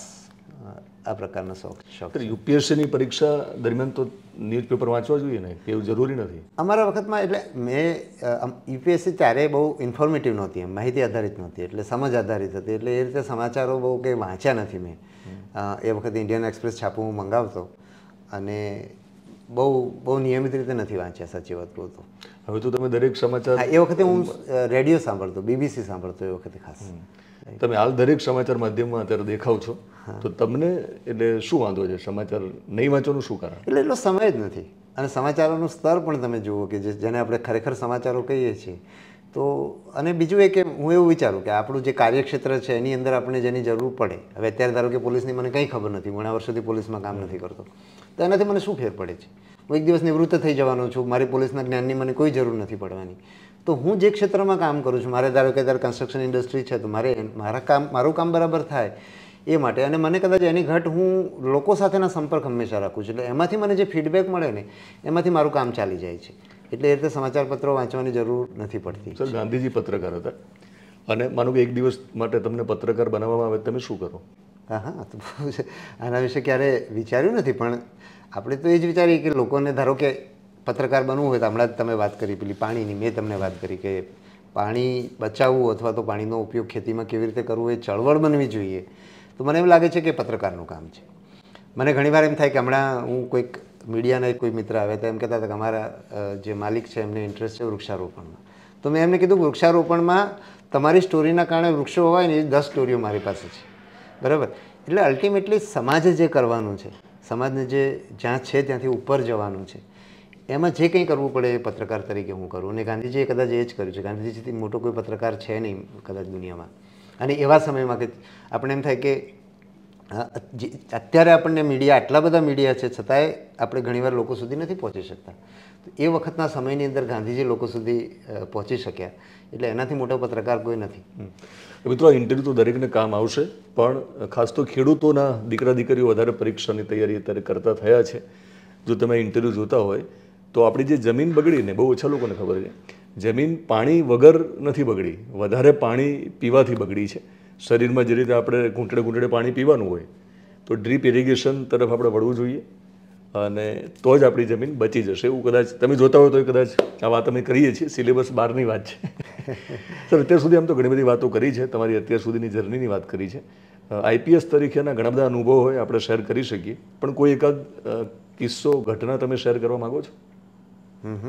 આ પ્રકારના શોખ શોખ યુપીએસસીની પરીક્ષા દરમિયાન તો ન્યૂઝપેપર વાંચવા જોઈએ ને, એવું જરૂરી નથી? અમારા વખતમાં એટલે મેં યુપીએસસી ત્યારે બહુ ઇન્ફોર્મેટિવ નહોતી, એમ માહિતી આધારિત નહોતી, એટલે સમજ આધારિત હતી, એટલે એ રીતે સમાચારો બહુ કંઈ વાંચ્યા નથી મેં. એ વખતે ઇન્ડિયન એક્સપ્રેસ છાપું હું મંગાવતો અને બહુ બહુ નિયમિત રીતે નથી વાંચ્યા, સાચી વાત કહું તો. હવે તો તમે દરેક સમાચાર, એ વખતે હું રેડિયો સાંભળતો, બીબીસી સાંભળતો એ વખતે ખાસ. તમે હાલ દરેક સમાચાર માધ્યમમાં અત્યારે દેખાવ છો, તો તમને એટલે શું વાંધો છે? સમાચાર નહીં વાંચવાનું શું કારણ? એટલે એટલો સમય જ નથી, અને સમાચારોનું સ્તર પણ તમે જુઓ કે જેને આપણે ખરેખર સમાચારો કહીએ છીએ તો. અને બીજું એ કે હું એવું વિચારું કે આપણું જે કાર્યક્ષેત્ર છે એની અંદર આપણે જેની જરૂર પડે, હવે અત્યારે ધારો કે પોલીસની મને કંઈ ખબર નથી, ઘણા વર્ષોથી પોલીસમાં કામ નથી કરતો, તો એનાથી મને શું ફેર પડે છે? હું એક દિવસ નિવૃત્ત થઈ જવાનો છું, મારી પોલીસના જ્ઞાનની મને કોઈ જરૂર નથી પડવાની. તો હું જે ક્ષેત્રમાં કામ કરું છું, મારે ધારો કે ત્યારે કન્સ્ટ્રક્શન ઇન્ડસ્ટ્રી છે, તો મારે મારા કામ મારું કામ બરાબર થાય એ માટે, અને મને કદાચ એની ઘટ હું લોકો સાથેના સંપર્ક હંમેશા રાખું છું, એટલે એમાંથી મને જે ફીડબેક મળે ને એમાંથી મારું કામ ચાલી જાય છે. એટલે એ રીતે સમાચાર પત્રો વાંચવાની જરૂર નથી પડતી. સર, ગાંધીજી પત્રકાર હતા, અને માનો કે એક દિવસ માટે તમને પત્રકાર બનાવવામાં આવે, તમે શું કરો? હા હા તો આના વિશે ક્યારે વિચાર્યું નથી, પણ આપણે તો એ જ વિચારીએ કે લોકોને ધારો કે પત્રકાર બનવું હોય તો હમણાં જ તમે વાત કરી પેલી પાણીની, મેં તમને વાત કરી કે પાણી બચાવવું અથવા તો પાણીનો ઉપયોગ ખેતીમાં કેવી રીતે કરવું એ ચળવળ બનવી જોઈએ. તો મને એવું લાગે છે કે પત્રકારનું કામ છે. મને ઘણીવાર એમ થાય કે હમણાં હું કોઈક મીડિયાના કોઈ મિત્ર આવે તો એમ કહેતા હતા કે અમારા જે માલિક છે એમને ઇન્ટરેસ્ટ છે વૃક્ષારોપણમાં, તો મેં એમને કીધું કે વૃક્ષારોપણમાં તમારી સ્ટોરીના કારણે વૃક્ષો હોય ને એ દસ સ્ટોરીઓ મારી પાસે છે, બરાબર. એટલે અલ્ટિમેટલી સમાજે જે કરવાનું છે, સમાજને જે જ્યાં છે ત્યાંથી ઉપર જવાનું છે, એમાં જે કંઈ કરવું પડે એ પત્રકાર તરીકે હું કરું. અને ગાંધીજીએ કદાચ એ જ કર્યું છે. ગાંધીજીથી મોટો કોઈ પત્રકાર છે નહીં કદાચ દુનિયામાં. અને એવા સમયમાં કે આપણે એમ થાય કે અત્યારે આપણને મીડિયા, આટલા બધા મીડિયા છે છતાંય આપણે ઘણીવાર લોકો સુધી નથી પહોંચી શકતા. તો એ વખતના સમયની અંદર ગાંધીજી લોકો સુધી પહોંચી શક્યા, એટલે એનાથી મોટો પત્રકાર કોઈ નથી. મિત્રો, આ ઇન્ટરવ્યૂ તો દરેકને કામ આવશે, પણ ખાસ તો ખેડૂતોના દીકરા દીકરીઓ વધારે પરીક્ષાની તૈયારી અત્યારે કરતા થયા છે. જો તમે ઇન્ટરવ્યૂ જોતા હોય તો આપણી જે જમીન બગડીને, બહુ ઓછા લોકોને ખબર છે, જમીન પાણી વગર નથી બગડી, વધારે પાણી પીવાથી બગડી છે. શરીરમાં જે રીતે આપણે ઘૂંટડે ઘૂંટડે પાણી પીવાનું હોય તો ડ્રીપ ઇરિગેશન તરફ આપણે વળવું જોઈએ, અને તો જ આપણી જમીન બચી જશે. એવું કદાચ તમે જોતા હોય તો કદાચ આ વાત અમે કરીએ છીએ, સિલેબસ બહારની વાત છે. સર, અત્યાર સુધી આમ તો ઘણી બધી વાતો કરી છે, તમારી અત્યાર સુધીની જર્નીની વાત કરી છે. આઈપીએસ તરીકેના ઘણા બધા અનુભવો હોય આપણે શેર કરી શકીએ, પણ કોઈ એકાદ કિસ્સો, ઘટના તમે શેર કરવા માગો છો? હમ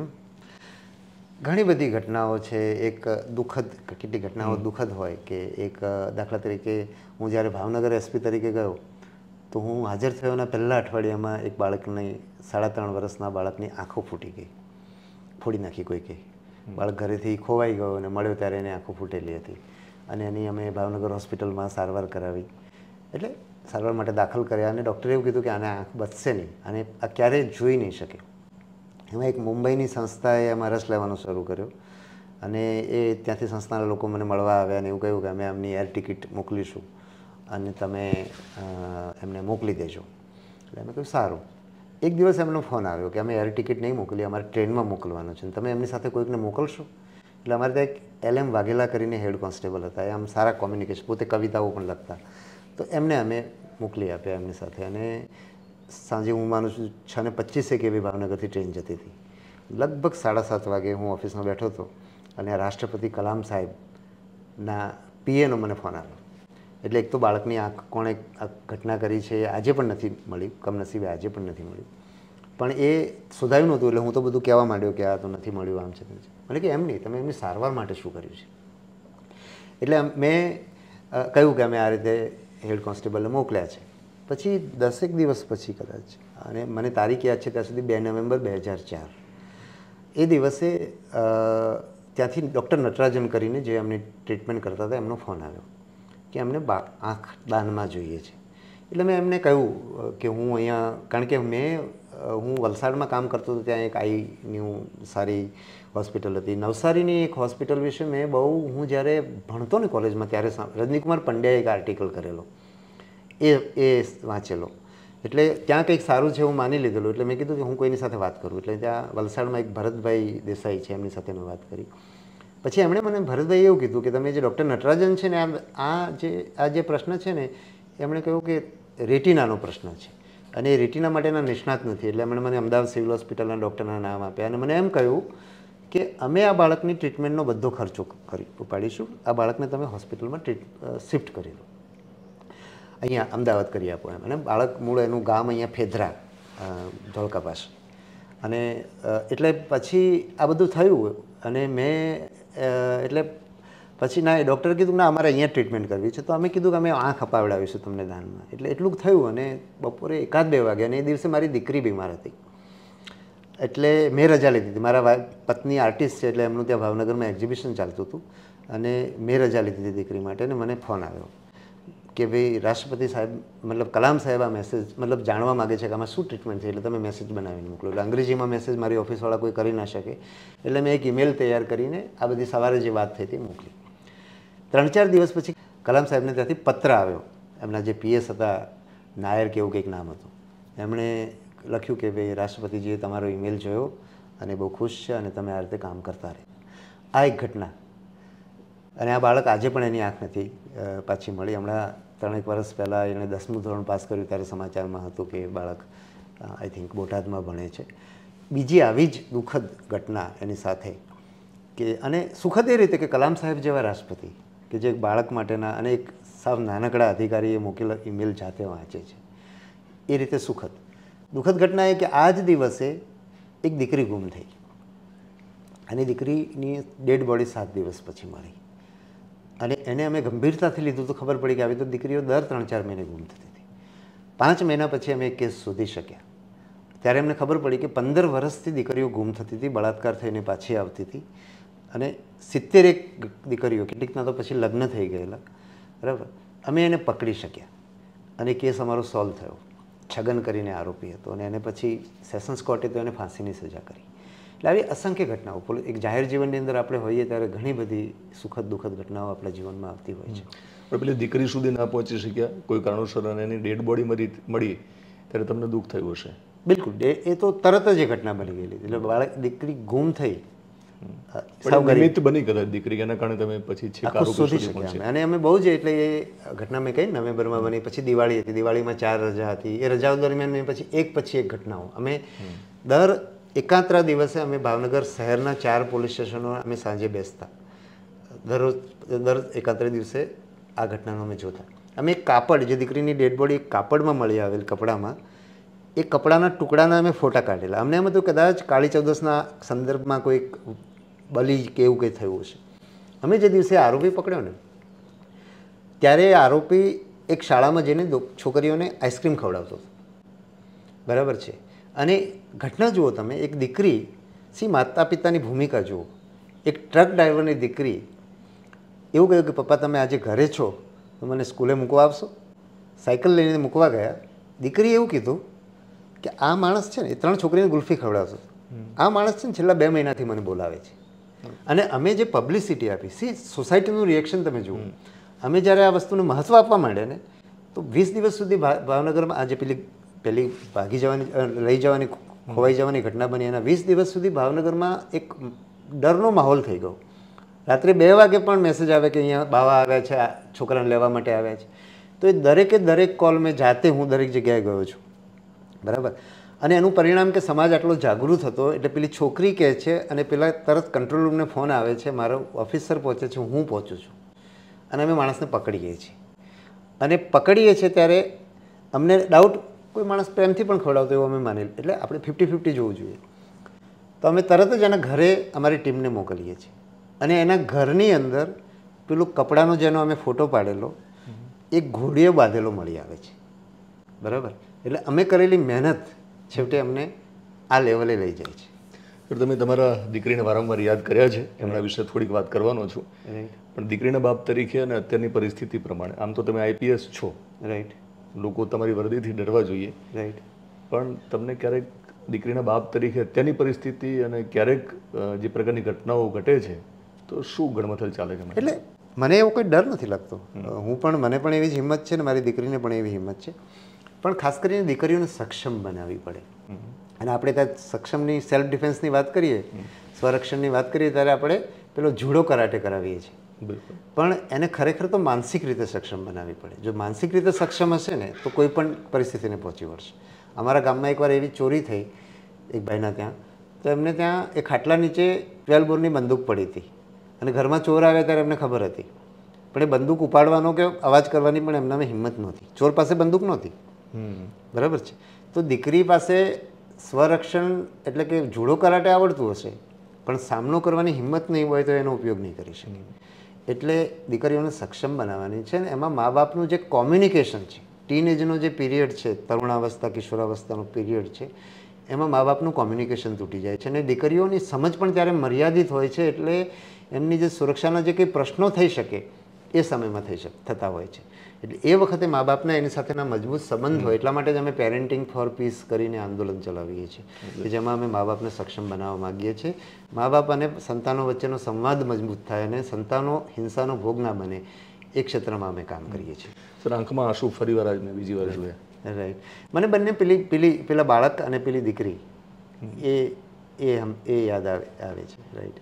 ઘણી બધી ઘટનાઓ છે. એક દુઃખદ, કેટલી ઘટનાઓ દુઃખદ હોય કે એક દાખલા તરીકે હું જ્યારે ભાવનગર એસપી તરીકે ગયો તો હું હાજર થયોના પહેલાં અઠવાડિયામાં એક બાળકની, સાડા ત્રણ વર્ષના બાળકની આંખો ફૂટી ગઈ, ફોડી નાખી કોઈ કહે. બાળક ઘરેથી ખોવાઈ ગયો અને મળ્યો ત્યારે એને આંખો ફૂટેલી હતી, અને એની અમે ભાવનગર હોસ્પિટલમાં સારવાર કરાવી. એટલે સારવાર માટે દાખલ કર્યા, અને ડૉક્ટરે એવું કીધું કે આને આંખ બચશે નહીં, અને આ ક્યારેય જોઈ નહીં શકે. એમાં એક મુંબઈની સંસ્થાએ એમાં રસ લેવાનો શરૂ કર્યો, અને એ ત્યાંથી સંસ્થાના લોકો મને મળવા આવ્યા અને એવું કહ્યું કે અમે એમની એર ટિકિટ મોકલીશું અને તમે એમને મોકલી દેજો. એટલે અમે કહ્યું સારું. એક દિવસ એમનો ફોન આવ્યો કે અમે એર ટિકિટ નહીં મોકલી, અમારે ટ્રેનમાં મોકલવાનું છે, તમે એમની સાથે કોઈકને મોકલશો? એટલે અમારે ત્યાં એક એલ એમ વાઘેલા કરીને હેડ કોન્સ્ટેબલ હતા, એ આમ સારા કોમ્યુનિકેશન, પોતે કવિતાઓ પણ લખતા, તો એમને અમે મોકલી આપ્યા એમની સાથે. અને સાંજે હું માનું છું છ ને પચીસેક એવી ભાવનગરથી ટ્રેન જતી હતી. લગભગ સાડા સાત વાગે હું ઓફિસમાં બેઠો હતો અને રાષ્ટ્રપતિ કલામ સાહેબના પીએનો મને ફોન આવ્યો. એટલે એક તો બાળકની આંખ કોણે આ ઘટના કરી છે એ આજે પણ નથી મળી, કમનસીબે આજે પણ નથી મળ્યું, પણ એ શોધાયું નહોતું. એટલે હું તો બધું કહેવા માંડ્યો કે આ તો નથી મળ્યું, આમ છે તેમ છે. મને કે એમ નહીં, તમે એમની સારવાર માટે શું કર્યું છે? એટલે મેં કહ્યું કે અમે આ રીતે હેડ કોન્સ્ટેબલને મોકલ્યા છે. પછી દસેક દિવસ પછી કદાચ, અને મને તારીખ યાદ છે ત્યાં સુધી બે નવેમ્બર બે હજાર ચાર એ દિવસે ત્યાંથી ડૉક્ટર નટરાજન કરીને જે એમની ટ્રીટમેન્ટ કરતા હતા એમનો ફોન આવ્યો કે એમને બા આંખ દાનમાં જોઈએ છે. એટલે મેં એમને કહ્યું કે હું અહીંયા, કારણ કે મેં હું વલસાડમાં કામ કરતો હતો, ત્યાં એક આઈની સારી હોસ્પિટલ હતી. નવસારીની એક હોસ્પિટલ વિશે મેં બહુ, હું જ્યારે ભણતો ને કોલેજમાં ત્યારે રજનીકુમાર પંડ્યાએ એક આર્ટિકલ કરેલો, એ એ વાંચેલો. એટલે ત્યાં કંઈક સારું છે હું માની લીધેલું. એટલે મેં કીધું કે હું કોઈની સાથે વાત કરું. એટલે ત્યાં વલસાડમાં એક ભરતભાઈ દેસાઈ છે, એમની સાથે મેં વાત કરી. પછી એમણે મને, ભરતભાઈ એવું કીધું કે તમે જે ડૉક્ટર નટરાજન છે ને, આ જે આ જે પ્રશ્ન છે ને, એમણે કહ્યું કે રેટિનાનો પ્રશ્ન છે અને એ રેટિના માટેના નિષ્ણાત નથી. એટલે એમણે મને અમદાવાદ સિવિલ હોસ્પિટલના ડૉક્ટરના નામ આપ્યા અને મને એમ કહ્યું કે અમે આ બાળકની ટ્રીટમેન્ટનો બધો ખર્ચો કરી પાડીશું, આ બાળકને તમે હોસ્પિટલમાં ટ્રીટ શિફ્ટ કરી લો, અહીંયા અમદાવાદ કરી આપો એમ. અને બાળક મૂળ એનું ગામ અહીંયા ફેદરા, ધોળકા પાસે. અને એટલે પછી આ બધું થયું અને મેં એટલે પછી ના, એ ડૉક્ટરે કીધું ના અમારે અહીંયા ટ્રીટમેન્ટ કરવી છે. તો અમે કીધું કે અમે આંખ અપાવડાવીશું તમને દાનમાં. એટલે એટલું થયું અને બપોરે એકાદ બે વાગે, અને એ દિવસે મારી દીકરી બીમાર હતી. એટલે મેં રજા લીધી હતી. મારા પત્ની આર્ટિસ્ટ છે, એટલે એમનું ત્યાં ભાવનગરમાં એક્ઝિબિશન ચાલતું હતું અને મેં રજા લીધી હતી દીકરી માટે. અને મને ફોન આવ્યો કે ભાઈ રાષ્ટ્રપતિ સાહેબ, મતલબ કલામ સાહેબ આ મેસેજ મતલબ જાણવા માગે છે કે આમાં શું ટ્રીટમેન્ટ છે, એટલે તમે મેસેજ બનાવીને મોકલો. એટલે અંગ્રેજીમાં મેસેજ મારી ઓફિસવાળા કોઈ કરી ના શકે, એટલે મેં એક ઈમેલ તૈયાર કરીને આ બધી સવારે જે વાત થઈ હતી મોકલી. ત્રણ ચાર દિવસ પછી કલામ સાહેબને ત્યાંથી પત્ર આવ્યો. એમના જે પીએસ હતા, નાયર કે એવું કંઈક નામ હતું, એમણે લખ્યું કે ભાઈ રાષ્ટ્રપતિજીએ તમારો ઈમેલ જોયો અને બહુ ખુશ છે અને તમે આ રીતે કામ કરતા રહે. આ એક ઘટના. અને આ બાળક આજે પણ એની આંખ નથી પાછી મળી. હમણાં ત્રણેક વર્ષ પહેલાં એણે દસમું ધોરણ પાસ કર્યું ત્યારે સમાચારમાં હતું કે બાળક આઈ થિંક બોટાદમાં ભણે છે. બીજી આવી જ દુઃખદ ઘટના એની સાથે કે, અને સુખદ એ રીતે કે કલામ સાહેબ જેવા રાષ્ટ્રપતિ કે જે બાળક માટેના, અને એક સાવ નાનકડા અધિકારીએ મોકલેલા ઈમેલ જાતે વાંચે છે, એ રીતે સુખદ. દુઃખદ ઘટના એ કે આ જ દિવસે એક દીકરી ગુમ થઈ અને દીકરીની ડેડ બોડી સાત દિવસ પછી મળી. અને એને અમે ગંભીરતાથી લીધું તો ખબર પડી કે આવી તો દીકરીઓ દર ત્રણ ચાર મહિને ગુમ થતી હતી. પાંચ મહિના પછી અમે એક કેસ શોધી શક્યા. ત્યારે અમને ખબર પડી કે પંદર વર્ષથી દીકરીઓ ગુમ થતી હતી, બળાત્કાર થઈને પાછી આવતી હતી. અને સિત્તેર એક દીકરીઓ, કેટલીકના તો પછી લગ્ન થઈ ગયેલા, બરાબર. અમે એને પકડી શક્યા અને કેસ અમારો સોલ્વ થયો. છગન કરીને આરોપી હતો અને એને પછી સેશન્સ કોર્ટે તો એને ફાંસીની સજા કરી. એટલે આવી અસંખ્ય ઘટનાઓ, એક જાહેર જીવનની અંદર આપણે હોઈએ ત્યારે ઘણી બધી સુખદ દુઃખદ ઘટનાઓ આપણા જીવનમાં આવતી હોય છે. પણ પેલી દીકરી સુધી ના પહોંચી શક્યા કોઈ કારણોસર અને એની ડેડ બોડી મળી મળી ત્યારે તમને દુઃખ થયું હશે? બિલકુલ, એ તો તરત જ એ ઘટના બની ગયેલી. એટલે બાળક દીકરી ગુમ થઈ, નિમિત્ત બની કદાચ દીકરી, એના કારણે તમે પછી શોધી શક્યા. અને અમે બહુ જ, એટલે એ ઘટના મેં કહી નવેમ્બરમાં બની. પછી દિવાળી હતી, દિવાળીમાં ચાર રજા હતી. એ રજાઓ દરમિયાન મેં પછી એક પછી એક ઘટનાઓ, અમે દર એકાત્રા દિવસે અમે ભાવનગર શહેરના ચાર પોલીસ સ્ટેશનો અમે સાંજે બેસતા. દરરોજ દર એકાત્રે દિવસે આ ઘટનાનો અમે જોતા. અમે એક કાપડ, જે દીકરીની ડેડ બોડી કાપડમાં મળી આવેલ કપડામાં, એ કપડાના ટુકડાના અમે ફોટા કાઢેલા. અમને એમ હતું કદાચ કાળી ચૌદસના સંદર્ભમાં કોઈક બલી કે એવું કંઈ થયું હશે. અમે જે દિવસે આરોપી પકડ્યો ને, ત્યારે આરોપી એક શાળામાં જઈને છોકરીઓને આઈસ્ક્રીમ ખવડાવતો હતો, બરાબર છે. અને ઘટના જુઓ તમે, એક દીકરી, સી માતા પિતાની ભૂમિકા જુઓ. એક ટ્રક ડ્રાઈવરની દીકરી એવું કહ્યું કે પપ્પા તમે આજે ઘરે છો તો મને સ્કૂલે મૂકવા આવશો? સાયકલ લઈને મૂકવા ગયા. દીકરીએ એવું કીધું કે આ માણસ છે ને, એ ત્રણ છોકરીને ગુલ્ફી ખવડાવતો, આ માણસ છે ને છેલ્લા બે મહિનાથી મને બોલાવે છે. અને અમે જે પબ્લિસિટી આપી, સી સોસાયટીનું રિએક્શન તમે જુઓ. અમે જ્યારે આ વસ્તુનું મહત્ત્વ આપવા માંડ્યા ને, તો વીસ દિવસ સુધી ભાવનગરમાં આજે પેલી પેલી ભાગી જવાની, લઈ જવાની, ખોવાઈ જવાની ઘટના બની, એના વીસ દિવસ સુધી ભાવનગરમાં એક ડરનો માહોલ થઈ ગયો. રાત્રે બે વાગે પણ મેસેજ આવે કે અહીંયા બાવા આવ્યા છે, આ છોકરાને લેવા માટે આવ્યા છે. તો એ દરેકે દરેક કોલ મેં જાતે હું દરેક જગ્યાએ ગયો છું, બરાબર. અને એનું પરિણામ કે સમાજ આટલો જાગૃત હતો. એટલે પેલી છોકરી કહે છે અને પેલા તરત કંટ્રોલ રૂમને ફોન આવે છે, મારો ઓફિસર પહોંચે છે, હું પહોંચું છું અને અમે માણસને પકડીએ છીએ. અને પકડીએ છીએ ત્યારે અમને ડાઉટ, કોઈ માણસ પ્રેમથી પણ ખવડાવતો એવું અમે માની, એટલે આપણે ફિફ્ટી ફિફ્ટી જોવું જોઈએ. તો અમે તરત જ એના ઘરે અમારી ટીમને મોકલીએ છીએ. અને એના ઘરની અંદર પેલું કપડાનો જેનો અમે ફોટો પાડેલો, એક ઘોડીઓ બાંધેલો મળી આવે છે, બરાબર. એટલે અમે કરેલી મહેનત છેવટે અમને આ લેવલે લઈ જાય છે. સર, તમે તમારા દીકરીને વારંવાર યાદ કર્યા છે, એમના વિશે થોડીક વાત કરવાનો છું. પણ દીકરીના બાપ તરીકે અને અત્યારની પરિસ્થિતિ પ્રમાણે, આમ તો તમે આઈપીએસ છો, રાઈટ, લોકો તમારી વર્દીથી ડરવા જોઈએ, રાઈટ, પણ તમને ક્યારેક દીકરીના બાપ તરીકે અત્યારની પરિસ્થિતિ અને ક્યારેક જે પ્રકારની ઘટનાઓ ઘટે છે તો શું ગણમથલ ચાલે છે? એટલે મને એવો કોઈ ડર નથી લાગતો. હું પણ, મને પણ એવી જ હિંમત છે ને મારી દીકરીને પણ એવી હિંમત છે. પણ ખાસ કરીને દીકરીઓને સક્ષમ બનાવવી પડે. અને આપણે ત્યાં સક્ષમની, સેલ્ફ ડિફેન્સની વાત કરીએ, સ્વરક્ષણની વાત કરીએ, ત્યારે આપણે પેલો જુડો કરાટે કરાવીએ છીએ. પણ એને ખરેખર તો માનસિક રીતે સક્ષમ બનાવવી પડે. જો માનસિક રીતે સક્ષમ હશે ને તો કોઈ પણ પરિસ્થિતિને પહોંચી વળશે. અમારા ગામમાં એકવાર એવી ચોરી થઈ એક ભાઈના ત્યાં, તો એમને ત્યાં એક ખાટલા નીચે ટ્વેલ્વ બોરની બંદૂક પડી હતી અને ઘરમાં ચોર આવ્યા ત્યારે એમને ખબર હતી, પણ એ બંદૂક ઉપાડવાનો કે અવાજ કરવાની પણ એમનામાં હિંમત નહોતી. ચોર પાસે બંદૂક નહોતી, બરાબર છે. તો દીકરી પાસે સ્વરક્ષણ એટલે કે જુડો કરાટે આવડતું હશે પણ સામનો કરવાની હિંમત નહીં હોય તો એનો ઉપયોગ નહીં કરી શકે. એટલે દીકરીઓને સક્ષમ બનાવવાની છે ને એમાં મા બાપનું જે કોમ્યુનિકેશન છે, ટીનેજનો જે પીરિયડ છે, તરુણાવસ્થા કિશોરાવસ્થાનો પીરિયડ છે, એમાં મા બાપનું કોમ્યુનિકેશન તૂટી જાય છે અને દીકરીઓની સમજ પણ ત્યારે મર્યાદિત હોય છે. એટલે એમની જે સુરક્ષાના જે કંઈ પ્રશ્નો થઈ શકે એ સમયમાં થઈ શકે થતા હોય છે. એટલે એ વખતે મા બાપના એની સાથેના મજબૂત સંબંધ હોય, એટલા માટે જ અમે પેરેન્ટિંગ ફોર પીસ કરીને આંદોલન ચલાવીએ છીએ કે જેમાં અમે મા બાપને સક્ષમ બનાવવા માગીએ છીએ. મા બાપ અને સંતાનો વચ્ચેનો સંવાદ મજબૂત થાય અને સંતાનો હિંસાનો ભોગ ના બને, એ ક્ષેત્રમાં અમે કામ કરીએ છીએ. સર, આંખમાં આંસુ ફરી વાર આજ મેં બીજી વાર જોયા. રાઈટ. મને બંને પેલી પેલી પેલા બાળક અને પેલી દીકરી એ એ એ યાદ આવે આવે છે. રાઈટ.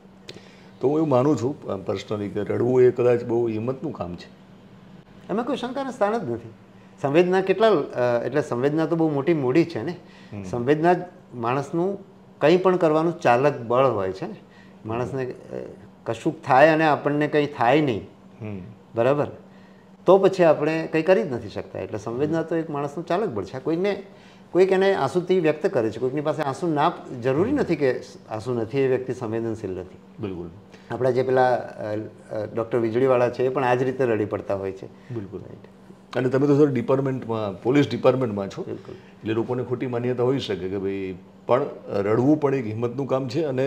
તો હું એવું માનું છું પર્સનલી કે રડવું એ કદાચ બહુ હિંમતનું કામ છે. એમાં કોઈ શંકાના સ્થાન જ નથી. સંવેદના કેટલા, એટલે સંવેદના તો બહુ મોટી મૂડી છે ને. સંવેદના જ માણસનું કંઈ પણ કરવાનું ચાલક બળ હોય છે ને. માણસને કશુંક થાય અને આપણને કંઈ થાય નહીં, બરાબર, તો પછી આપણે કંઈ કરી જ નથી શકતા. એટલે સંવેદના તો એક માણસનું ચાલક બળ છે. કોઈને કોઈક એને આંસુથી વ્યક્ત કરે છે, કોઈકની પાસે આંસુ ના, જરૂરી નથી કે આંસુ નથી એ વ્યક્તિ સંવેદનશીલ નથી. બિલકુલ. આપણા જે પેલા ડૉક્ટર વીજળીવાળા છે એ પણ આ જ રીતે રડી પડતા હોય છે. બિલકુલ. અને તમે તો સર ડિપાર્ટમેન્ટમાં, પોલીસ ડિપાર્ટમેન્ટમાં છો, એટલે લોકોને ખોટી માન્યતા હોઈ શકે કે ભાઈ પણ રડવું પણ એક હિંમતનું કામ છે અને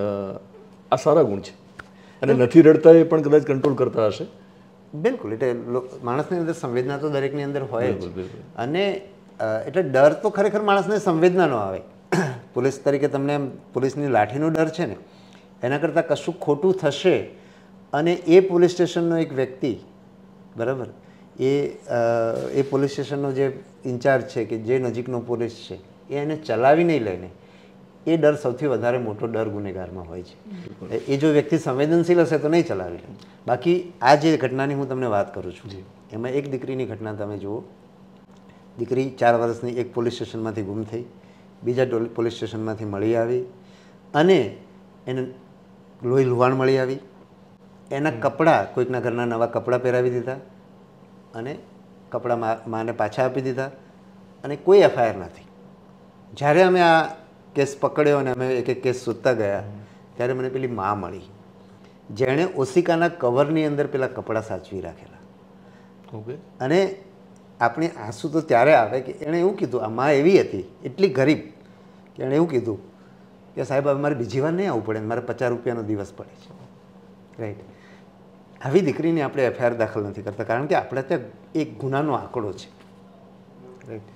આ સારા ગુણ છે અને નથી રડતા એ પણ કદાચ કંટ્રોલ કરતા હશે. બિલકુલ. એટલે માણસની અંદર સંવેદના તો દરેકની અંદર હોય જ. અને એટલે ડર તો ખરેખર માણસને સંવેદના ન આવે. પોલીસ તરીકે તમને પોલીસની લાઠીનો ડર છે ને, એના કરતાં કશું ખોટું થશે અને એ પોલીસ સ્ટેશનનો એક વ્યક્તિ, બરાબર, એ એ પોલીસ સ્ટેશનનો જે ઇન્ચાર્જ છે કે જે નજીકનો પોલીસ છે એ એને ચલાવી નહીં લઈને, એ ડર સૌથી વધારે મોટો ડર ગુનેગારમાં હોય છે. એ જો વ્યક્તિ સંવેદનશીલ હશે તો નહીં ચલાવી લે. બાકી આ જે ઘટનાની હું તમને વાત કરું છું એમાં એક દીકરીની ઘટના તમે જુઓ. દીકરી ચાર વર્ષની એક પોલીસ સ્ટેશનમાંથી ગુમ થઈ, બીજા પોલીસ સ્ટેશનમાંથી મળી આવી અને એને લોહી લુહાણ મળી આવી. એના કપડાં, કોઈકના ઘરના નવા કપડાં પહેરાવી દીધા અને કપડાં મા માને પાછા આપી દીધા અને કોઈ એફઆઈઆર નથી. જ્યારે અમે આ કેસ પકડ્યો અને અમે એક એક કેસ શોધતા ગયા ત્યારે મને પેલી મા મળી જેણે ઓશિકાના કવરની અંદર પેલા કપડાં સાચવી રાખેલા. ઓકે. અને આપણે આંસુ તો ત્યારે આવે કે એણે એવું કીધું, આ મા એવી હતી, એટલી ગરીબ, કે એણે એવું કીધું કે સાહેબ હવે મારે બીજી વાર નહીં આવવું પડે, મારે પચાસ રૂપિયાનો દિવસ પડે છે. રાઈટ. આવી દીકરીને આપણે એફઆઈઆર દાખલ નથી કરતા કારણ કે આપણે ત્યાં એક ગુનાનો આંકડો છે. રાઈટ.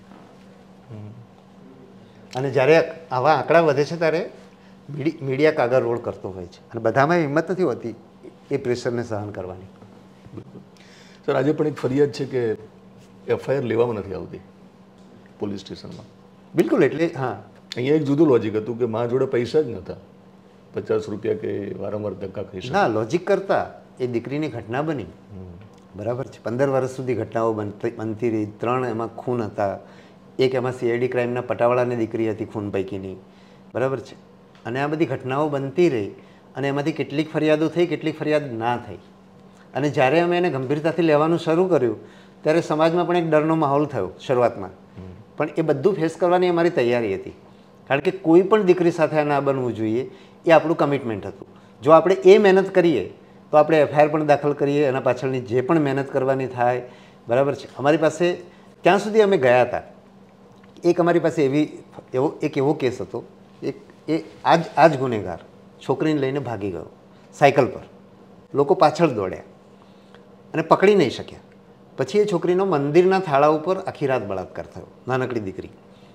અને જ્યારે આવા આંકડા વધે છે ત્યારે મીડિયા કાગળ રોલ કરતો હોય છે અને બધામાં હિંમત નથી હોતી એ પ્રેશરને સહન કરવાની. બિલકુલ. સર, આજે પણ એક ફરિયાદ છે કે એફઆઈઆર લેવામાં નથી આવતી પોલીસ સ્ટેશનમાં. બિલકુલ. એટલે હા, અહીંયા એક જુદું લોજિક હતું કે મા જોડે પૈસા જ નહોતા, પચાસ રૂપિયા કે વારંવાર ધક્કા ખાઈ શકે. ના, લોજિક કરતા એ દીકરીની ઘટના બની, બરાબર છે. પંદર વર્ષ સુધી ઘટનાઓ બનતી બનતી રહી. ત્રણ એમાં ખૂન હતા, એક એમાં સીઆઈડી ક્રાઇમના પટાવાળાની દીકરી હતી ખૂન પૈકીની, બરાબર છે. અને આ બધી ઘટનાઓ બનતી રહી અને એમાંથી કેટલીક ફરિયાદો થઈ, કેટલીક ફરિયાદ ના થઈ. અને જ્યારે અમે એને ગંભીરતાથી લેવાનું શરૂ કર્યું ત્યારે સમાજમાં પણ એક ડરનો માહોલ થયો શરૂઆતમાં, પણ એ બધું ફેસ કરવાની અમારી તૈયારી હતી કારણ કે કોઈ પણ દીકરી સાથે આ ના બનવું જોઈએ એ આપણું કમિટમેન્ટ હતું. જો આપણે એ મહેનત કરીએ તો આપણે એફઆઈઆર પણ દાખલ કરીએ, એના પાછળની જે પણ મહેનત કરવાની થાય, બરાબર છે. અમારી પાસે ત્યાં સુધી અમે ગયા હતા. એક અમારી પાસે એવી એવો એક એવો કેસ હતો, એક એ આ જ આ જ ગુનેગાર છોકરીને લઈને ભાગી ગયો સાયકલ પર. લોકો પાછળ દોડ્યા અને પકડી નહીં શક્યા. પછી એ છોકરીનો મંદિરના થાળા ઉપર આખી રાત બળાત્કાર થયો, નાનકડી દીકરી.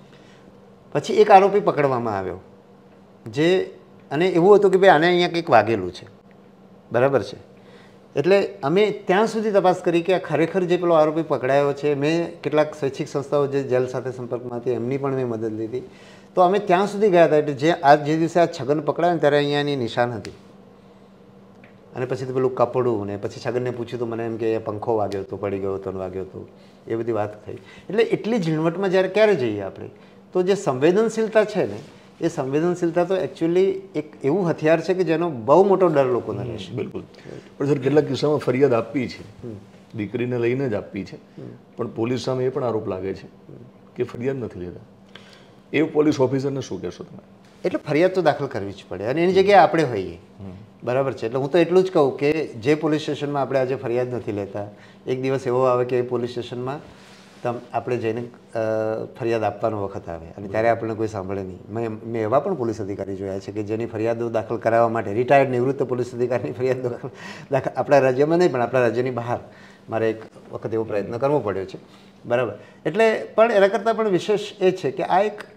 પછી એક આરોપી પકડવામાં આવ્યો જે, અને એવું હતું કે ભાઈ આને અહીંયા કંઈક વાગેલું છે, બરાબર છે. એટલે અમે ત્યાં સુધી તપાસ કરી કે આ ખરેખર જે પેલો આરોપી પકડાયો છે. મેં કેટલાક સ્વૈચ્છિક સંસ્થાઓ જે જેલ સાથે સંપર્કમાં હતી એમની પણ મેં મદદ લીધી. તો અમે ત્યાં સુધી ગયા હતા એટલે જે આ જે દિવસે આ છગન પકડાયો ને ત્યારે અહીંયાની નિશાન હતી. અને પછી તો પેલું કપડું ને પછી છગનને પૂછ્યું તો મને એમ કે પંખો વાગ્યો હતો, પડી ગયો હતો, વાગ્યો હતો, એ બધી વાત થઈ. એટલે એટલી ઝીણવટમાં જ્યારે ક્યારે જઈએ આપણે, તો જે સંવેદનશીલતા છે ને એ સંવેદનશીલતા તો એકચ્યુઅલી એક એવું હથિયાર છે કે જેનો બહુ મોટો ડર લોકોને રહેશે. બિલકુલ. પણ સર કેટલાક કિસ્સામાં ફરિયાદ આપવી છે, દીકરીને લઈને જ આપવી છે, પણ પોલીસ સામે એ પણ આરોપ લાગે છે કે ફરિયાદ નથી લેતા. એ પોલીસ ઓફિસરને શું કહેશો તમે? એટલે ફરિયાદ તો દાખલ કરવી જ પડે અને એની જગ્યાએ આપણે હોઈએ, બરાબર છે. એટલે હું તો એટલું જ કહું કે જે પોલીસ સ્ટેશનમાં આપણે આજે ફરિયાદ નથી લેતા, એક દિવસ એવો આવે કે એ પોલીસ સ્ટેશનમાં તમ આપણે જઈને ફરિયાદ આપવાનો વખત આવે અને ત્યારે આપણને કોઈ સાંભળે નહીં. મેં મેં એવા પણ પોલીસ અધિકારી જોયા છે કે જેની ફરિયાદો દાખલ કરાવવા માટે રિટાયર્ડ નિવૃત્ત પોલીસ અધિકારીની ફરિયાદ દાખલ આપણા રાજ્યમાં નહીં પણ આપણા રાજ્યની બહાર મારે એક વખત એવો પ્રયત્ન કરવો પડ્યો છે, બરાબર. એટલે પણ એના કરતાં પણ વિશેષ એ છે કે આ એક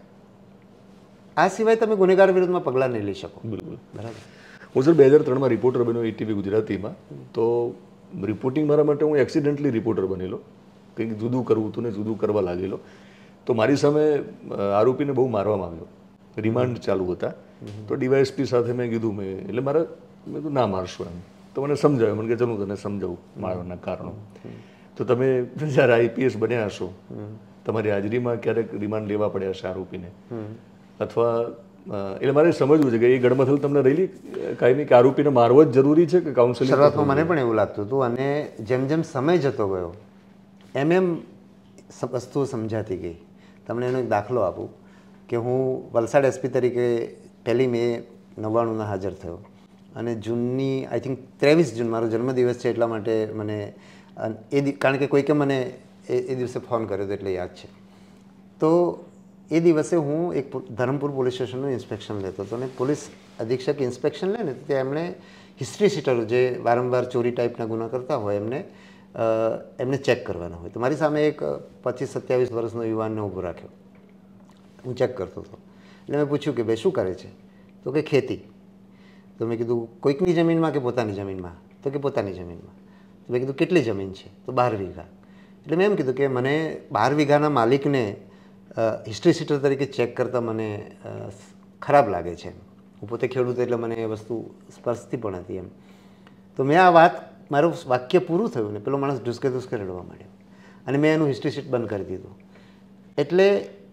આ સિવાય તમે ગુનેગાર વિરુદ્ધમાં પગલાં નહીં લઈ શકો. બિલકુલ, બરાબર. હું સર બે હજાર ત્રણમાં રિપોર્ટર બન્યો ઈટીવી ગુજરાતીમાં. તો રિપોર્ટિંગ મારા માટે હું એક્સિડન્ટલી રિપોર્ટર બનેલો, કંઈક જુદું કરવું હતું ને જુદું કરવા લાગેલો. તો મારી સામે આરોપીને બહુ મારવામાં આવ્યો, રિમાન્ડ ચાલુ હતા. તો ડીવાયએસપી સાથે મેં કીધું, મેં એટલે મારે મેં કીધું ના મારશું એમ. તો મને સમજાવ્યું, મને કે ચલું તને સમજાવું મારવાના કારણો. તો તમે જ્યારે આઈપીએસ બન્યા હશો, તમારી હાજરીમાં ક્યારેક રિમાન્ડ લેવા પડ્યા હશે આરોપીને, અથવા એટલે મારે સમજવું છે કે એ ગડમથલ તમને રહેલી કાયમી કે આરોપીને મારવો જ જરૂરી છે કે કાઉન્સેલિંગ? શરૂઆતમાં મને પણ એવું લાગતું હતું અને જેમ જેમ સમય જતો ગયો એમ એમ વસ્તુઓ સમજાતી ગઈ. તમને એનો એક દાખલો આપું કે હું વલસાડ એસપી તરીકે પહેલી મે નવ્વાણુંના હાજર થયો અને જૂનની આઈ થિંક ત્રેવીસ જૂન મારો જન્મદિવસ છે એટલા માટે મને એ કારણ કે કોઈકે મને એ એ દિવસે ફોન કર્યો હતો એટલે યાદ છે. તો એ દિવસે હું એક ધરમપુર પોલીસ સ્ટેશનનું ઇન્સ્પેક્શન લેતો હતો અને પોલીસ અધિક્ષક ઇન્સ્પેક્શન લે ને ત્યાં એમણે હિસ્ટ્રી શીટરો જે વારંવાર ચોરી ટાઈપના ગુના કરતા હોય એમને એમને ચેક કરવાના હોય. તો મારી સામે એક પચીસ સત્યાવીસ વર્ષનો યુવાનને ઊભો રાખ્યો, હું ચેક કરતો હતો. એટલે મેં પૂછ્યું કે ભાઈ શું કરે છે? તો કે ખેતી. તો મેં કીધું કોઈકની જમીનમાં કે પોતાની જમીનમાં? તો કે પોતાની જમીનમાં. તો મેં કીધું કેટલી જમીન છે? તો બાર વીઘા. એટલે મેં એમ કીધું કે મને બાર વીઘાના માલિકને હિસ્ટ્રી શીટર તરીકે ચેક કરતાં મને ખરાબ લાગે છે. હું પોતે ખેડૂત એટલે મને એ વસ્તુ સ્પર્શતી પણ હતી એમ. તો મેં આ વાત મારું વાક્ય પૂરું થયું ને પેલો માણસ ઢુસકે ઢુસકે રડવા માંડ્યો અને મેં એનું હિસ્ટ્રી શીટ બંધ કરી દીધું. એટલે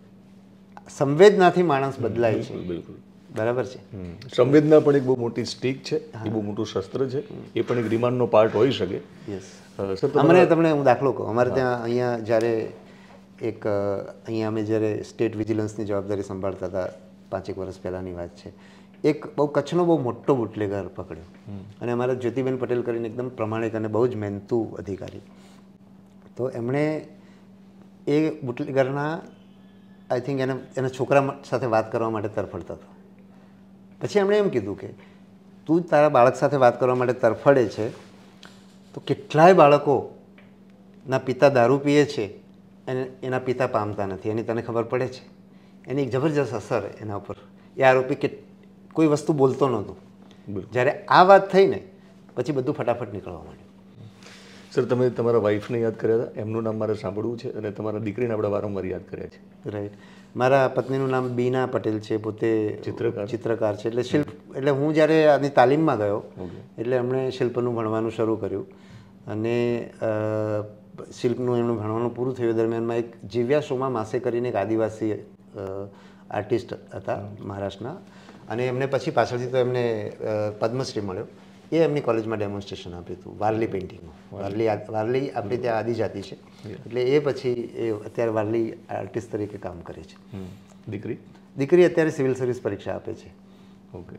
સંવેદનાથી માણસ બદલાય છે. બિલકુલ, બરાબર છે. સંવેદના પણ એક બહુ મોટી સ્ટીક છે, એ બહુ મોટું શસ્ત્ર છે. એ પણ એક રિમાન્ડનો પાર્ટ હોઈ શકે. યસ. સર અમને તમને હું દાખલો કહું, અમારે ત્યાં અહીંયા જ્યારે એક અહીંયા અમે જ્યારે સ્ટેટ વિજિલન્સની જવાબદારી સંભાળતા હતા પાંચેક વર્ષ પહેલાંની વાત છે, એક બહુ કચ્છનો બહુ મોટો બુટલેગર પકડ્યો અને અમારા જ્યોતિબેન પટેલ કરીને એકદમ પ્રમાણિક અને બહુ જ મહેનતુ અધિકારી. તો એમણે એ બુટલેગરના આઈ થિંક એને એના છોકરા સાથે વાત કરવા માટે તરફડતા હતો. પછી એમણે એમ કીધું કે તું તારા બાળક સાથે વાત કરવા માટે તરફડે છે તો કેટલાય બાળકોના પિતા દારૂ પીએ છે અને એના પિતા પામતા નથી, એની તને ખબર પડે છે? એની એક જબરજસ્ત અસર એના ઉપર. એ આરોપી કે કોઈ વસ્તુ બોલતો નહોતો. જ્યારે આ વાત થઈ ને પછી બધું ફટાફટ નીકળવા માંડ્યું. સર તમે તમારા વાઈફને યાદ કર્યા હતા, એમનું નામ મારે સાંભળવું છે, અને તમારા દીકરીને આપણે વારંવાર યાદ કર્યા છે. રાઈટ. મારા પત્નીનું નામ બીના પટેલ છે, પોતે ચિત્રકાર ચિત્રકાર છે. એટલે શિલ્પ એટલે હું જ્યારે આની તાલીમમાં ગયો એટલે એમણે શિલ્પનું ભણવાનું શરૂ કર્યું અને શિલ્પનું એમનું ભણવાનું પૂરું થયું દરમિયાનમાં એક જીવ્યા શોમાં માસે કરીને એક આદિવાસી આર્ટિસ્ટ હતા મહારાષ્ટ્રના અને એમને પછી પાછળથી તો એમને પદ્મશ્રી મળ્યો. એ એમની કોલેજમાં ડેમોન્સ્ટ્રેશન આપ્યું હતું વારલી પેઇન્ટિંગનું. વારલી વારલી આપણી ત્યાં આદિજાતિ છે એટલે એ પછી એ અત્યારે વારલી આર્ટિસ્ટ તરીકે કામ કરે છે. દીકરી દીકરી અત્યારે સિવિલ સર્વિસ પરીક્ષા આપે છે. ઓકે.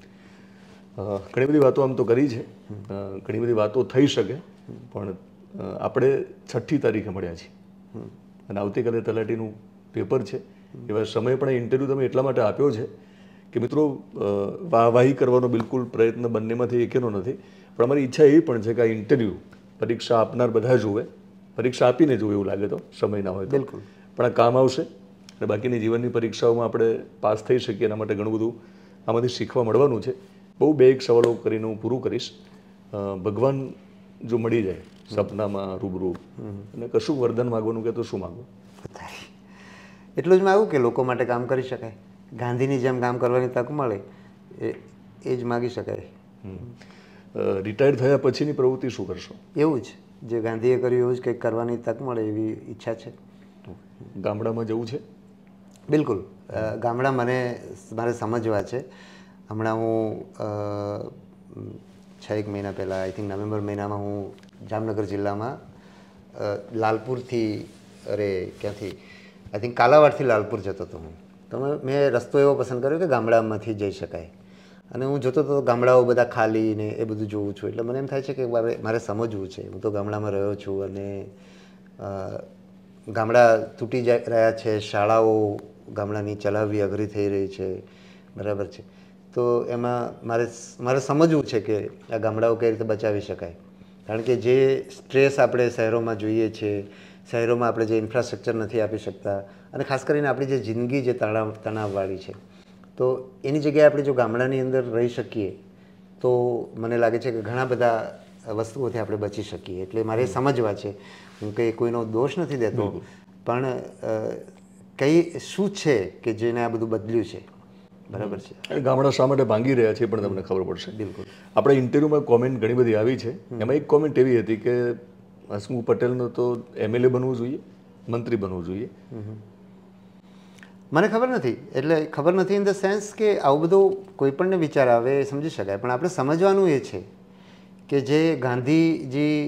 ઘણી બધી વાતો આમ તો કરી છે, ઘણી બધી વાતો થઈ શકે, પણ આપણે છઠ્ઠી તારીખે મળ્યા છીએ અને આવતીકાલે તલાટીનું પેપર છે. એવા સમય પણ ઇન્ટરવ્યૂ તમે એટલા માટે આપ્યો છે કે મિત્રો વાહવાહી કરવાનો બિલકુલ પ્રયત્ન બંનેમાંથી એકેનો નથી, પણ અમારી ઈચ્છા એવી પણ છે કે આ ઇન્ટરવ્યૂ પરીક્ષા આપનાર બધા જુએ, પરીક્ષા આપીને જુએ એવું લાગે તો સમય ના હોય બિલકુલ, પણ આ કામ આવશે અને બાકીની જીવનની પરીક્ષાઓમાં આપણે પાસ થઈ શકીએ એના માટે ઘણું બધું આમાંથી શીખવા મળવાનું છે. બહુ બે એક સવાલો કરીને હું પૂરું કરીશ. ભગવાન જો મળી જાય સપનામાં રૂબરૂ અને કશું વરદાન માગવાનું કે તો શું માગવું? એટલું જ માગું કે લોકો માટે કામ કરી શકાય, ગાંધીની જેમ કામ કરવાની તક મળે એ એ જ માગી શકાય. રિટાયર થયા પછીની પ્રવૃત્તિ શું કરશો? એવું જ જે ગાંધીએ કર્યું એવું જ કંઈક કરવાની તક મળે એવી ઈચ્છા છે. ગામડામાં જવું છે? બિલકુલ, ગામડા મને મારે સમજવા છે. હમણાં હું છ એક મહિના પહેલાં આઈ થિંક નવેમ્બર મહિનામાં હું જામનગર જિલ્લામાં લાલપુરથી અરે ક્યાંથી આઈ થિંક કાલાવાડથી લાલપુર જતો હતો હું. તો મેં રસ્તો એવો પસંદ કર્યો કે ગામડામાંથી જઈ શકાય, અને હું જોતો હતો ગામડાઓ બધા ખાલી ને એ બધું જોઉં છું. એટલે મને એમ થાય છે કે મારે મારે સમજવું છે. હું તો ગામડામાં રહ્યો છું અને ગામડા તૂટી જાય રહ્યા છે, શાળાઓ ગામડાની ચલાવવી અઘરી થઈ રહી છે, બરાબર છે. તો એમાં મારે મારે સમજવું છે કે આ ગામડાઓ કઈ રીતે બચાવી શકાય. કારણ કે જે સ્ટ્રેસ આપણે શહેરોમાં જોઈએ છીએ, શહેરોમાં આપણે જે ઇન્ફ્રાસ્ટ્રક્ચર નથી આપી શકતા, અને ખાસ કરીને આપણી જે જિંદગી જે તણાવ તણાવવાળી છે, તો એની જગ્યાએ આપણે જો ગામડાની અંદર રહી શકીએ તો મને લાગે છે કે ઘણા બધા વસ્તુઓથી આપણે બચી શકીએ. એટલે મારે સમજવા છે. હું કંઈ કોઈનો દોષ નથી દેતો, પણ કઈ શું છે કે જેને આ બધું બદલ્યું છે, બરાબર છે. ગામડા શા માટે ભાંગી રહ્યા છે પણ તમને ખબર પડશે. બિલકુલ. આપણે ઇન્ટરવ્યુમાં કોમેન્ટ ઘણી બધી આવી છે. એમાં એક કોમેન્ટ એવી હતી કે હસમુખ પટેલનો તો એમએલએ બનવું જોઈએ, મંત્રી બનવું જોઈએ. મને ખબર નથી, એટલે ખબર નથી ઇન ધ સેન્સ કે આવું બધું કોઈ પણને વિચાર આવે એ સમજી શકાય, પણ આપણે સમજવાનું એ છે કે જે ગાંધીજી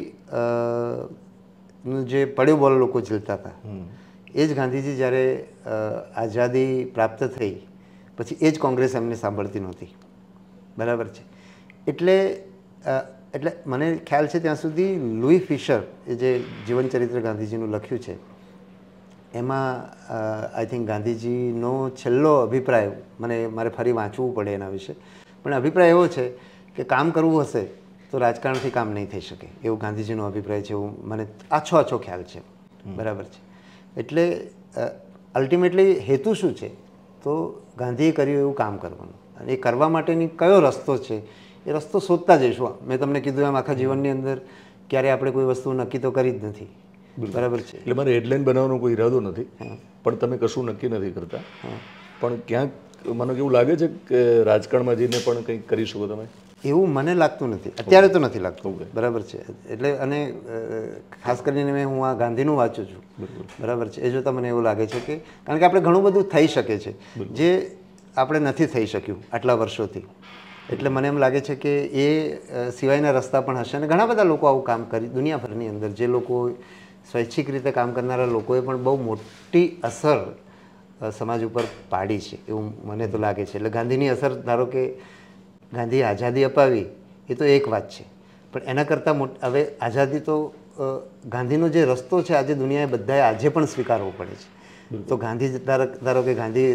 નું જે પડ્યો બોલ લોકો ઝીલતા હતા, એ જ ગાંધીજી જ્યારે આઝાદી પ્રાપ્ત થઈ પછી એ જ કોંગ્રેસ એમને સાંભળતી નહોતી, બરાબર છે. એટલે એટલે મને ખ્યાલ છે ત્યાં સુધી લુઈ ફિશર એ જે જીવનચરિત્ર ગાંધીજીનું લખ્યું છે એમાં આઈ થિંક ગાંધીજીનો છેલ્લો અભિપ્રાય, મને મારે ફરી વાંચવું પડે એના વિશે, પણ અભિપ્રાય એવો છે કે કામ કરવું હશે તો રાજકારણથી કામ નહીં થઈ શકે, એવું ગાંધીજીનો અભિપ્રાય છે. એવું મને આછો આછો ખ્યાલ છે, બરાબર છે. એટલે અલ્ટિમેટલી હેતુ શું છે? તો ગાંધીએ કર્યું એવું કામ કરવાનું, અને એ કરવા માટેની કયો રસ્તો છે એ રસ્તો શોધતા જઈશું. મેં તમને કીધું એમ આખા જીવનની અંદર ક્યારે આપણે કોઈ વસ્તુ નક્કી તો કરી જ નથી, બરાબર છે. એટલે મારે હેડલાઇન બનાવવાનો કોઈ ઈરાદો નથી, પણ તમે કશું નક્કી નથી કરતા. પણ ક્યાંક મને કેવું લાગે છે કે રાજકારણમાં જઈને પણ કંઈક કરી શકો તમે? એવું મને લાગતું નથી, અત્યારે તો નથી લાગતું, બરાબર છે. એટલે અને ખાસ કરીને મેં હું આ ગાંધીનું વાંચું છું, બરાબર છે. એ જોતાં મને એવું લાગે છે કે કારણ કે આપણે ઘણું બધું થઈ શકે છે જે આપણે નથી થઈ શક્યું આટલા વર્ષોથી. એટલે મને એમ લાગે છે કે એ સિવાયના રસ્તા પણ હશે, અને ઘણા બધા લોકો આવું કામ કરી દુનિયાભરની અંદર, જે લોકો સ્વૈચ્છિક રીતે કામ કરનારા લોકોએ પણ બહુ મોટી અસર સમાજ ઉપર પાડી છે એવું મને તો લાગે છે. એટલે ગાંધીની અસર, ધારો કે ગાંધીએ આઝાદી અપાવી એ તો એક વાત છે, પણ એના કરતાં મોટ હવે આઝાદી તો ગાંધીનો જે રસ્તો છે આજે દુનિયાએ બધાએ આજે પણ સ્વીકારવો પડે છે. તો ગાંધી ધારો કે ગાંધી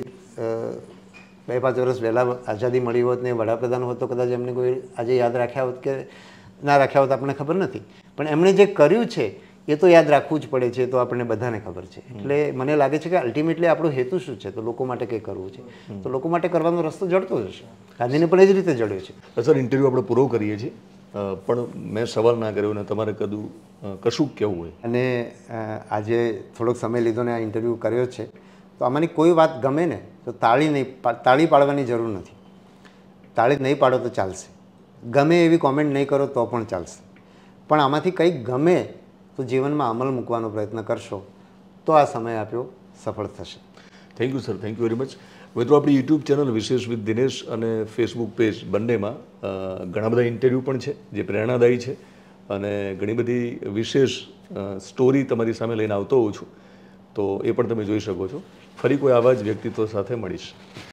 બે પાંચ વર્ષ પહેલાં આઝાદી મળી હોત ને વડાપ્રધાન હોત તો કદાચ એમને કોઈ આજે યાદ રાખ્યા હોત કે ના રાખ્યા હોત આપણને ખબર નથી, પણ એમણે જે કર્યું છે એ તો યાદ રાખવું જ પડે છે, તો આપણને બધાને ખબર છે. એટલે મને લાગે છે કે અલ્ટિમેટલી આપણો હેતુ શું છે? તો લોકો માટે કંઈ કરવું છે, તો લોકો માટે કરવાનો રસ્તો જડતો જ હશે. ગાંધીને પણ એ જ રીતે જડ્યો છે. સર, ઇન્ટરવ્યૂ આપણે પૂરો કરીએ છીએ, પણ મેં સવાલ ના કર્યો ને તમારે કદું કશું કહેવું હોય? અને આજે થોડોક સમય લીધો ને આ ઇન્ટરવ્યૂ કર્યો છે, તો આમાંની કોઈ વાત ગમે ને તો તાળી નહીં તાળી પાડવાની જરૂર નથી. તાળી નહીં પાડો તો ચાલશે, ગમે એવી કોમેન્ટ નહીં કરો તો પણ ચાલશે, પણ આમાંથી કંઈક ગમે તો જીવનમાં અમલ મૂકવાનો પ્રયત્ન કરશો તો આ સમય આપ્યો સફળ થશે. Thank you sir, thank you very much. મિત્રો, આપણી યુટ્યુબ ચેનલ વિશેષ વિથ દિનેશ અને ફેસબુક પેજ બંનેમાં ઘણા બધા ઇન્ટરવ્યૂ પણ છે જે પ્રેરણાદાયી છે, અને ઘણી બધી વિશેષ સ્ટોરી તમારી સામે લઈને આવતો હોઉં છું, તો એ પણ તમે જોઈ શકો છો. ફરી કોઈ આવા જ વ્યક્તિત્વ સાથે મળીશ.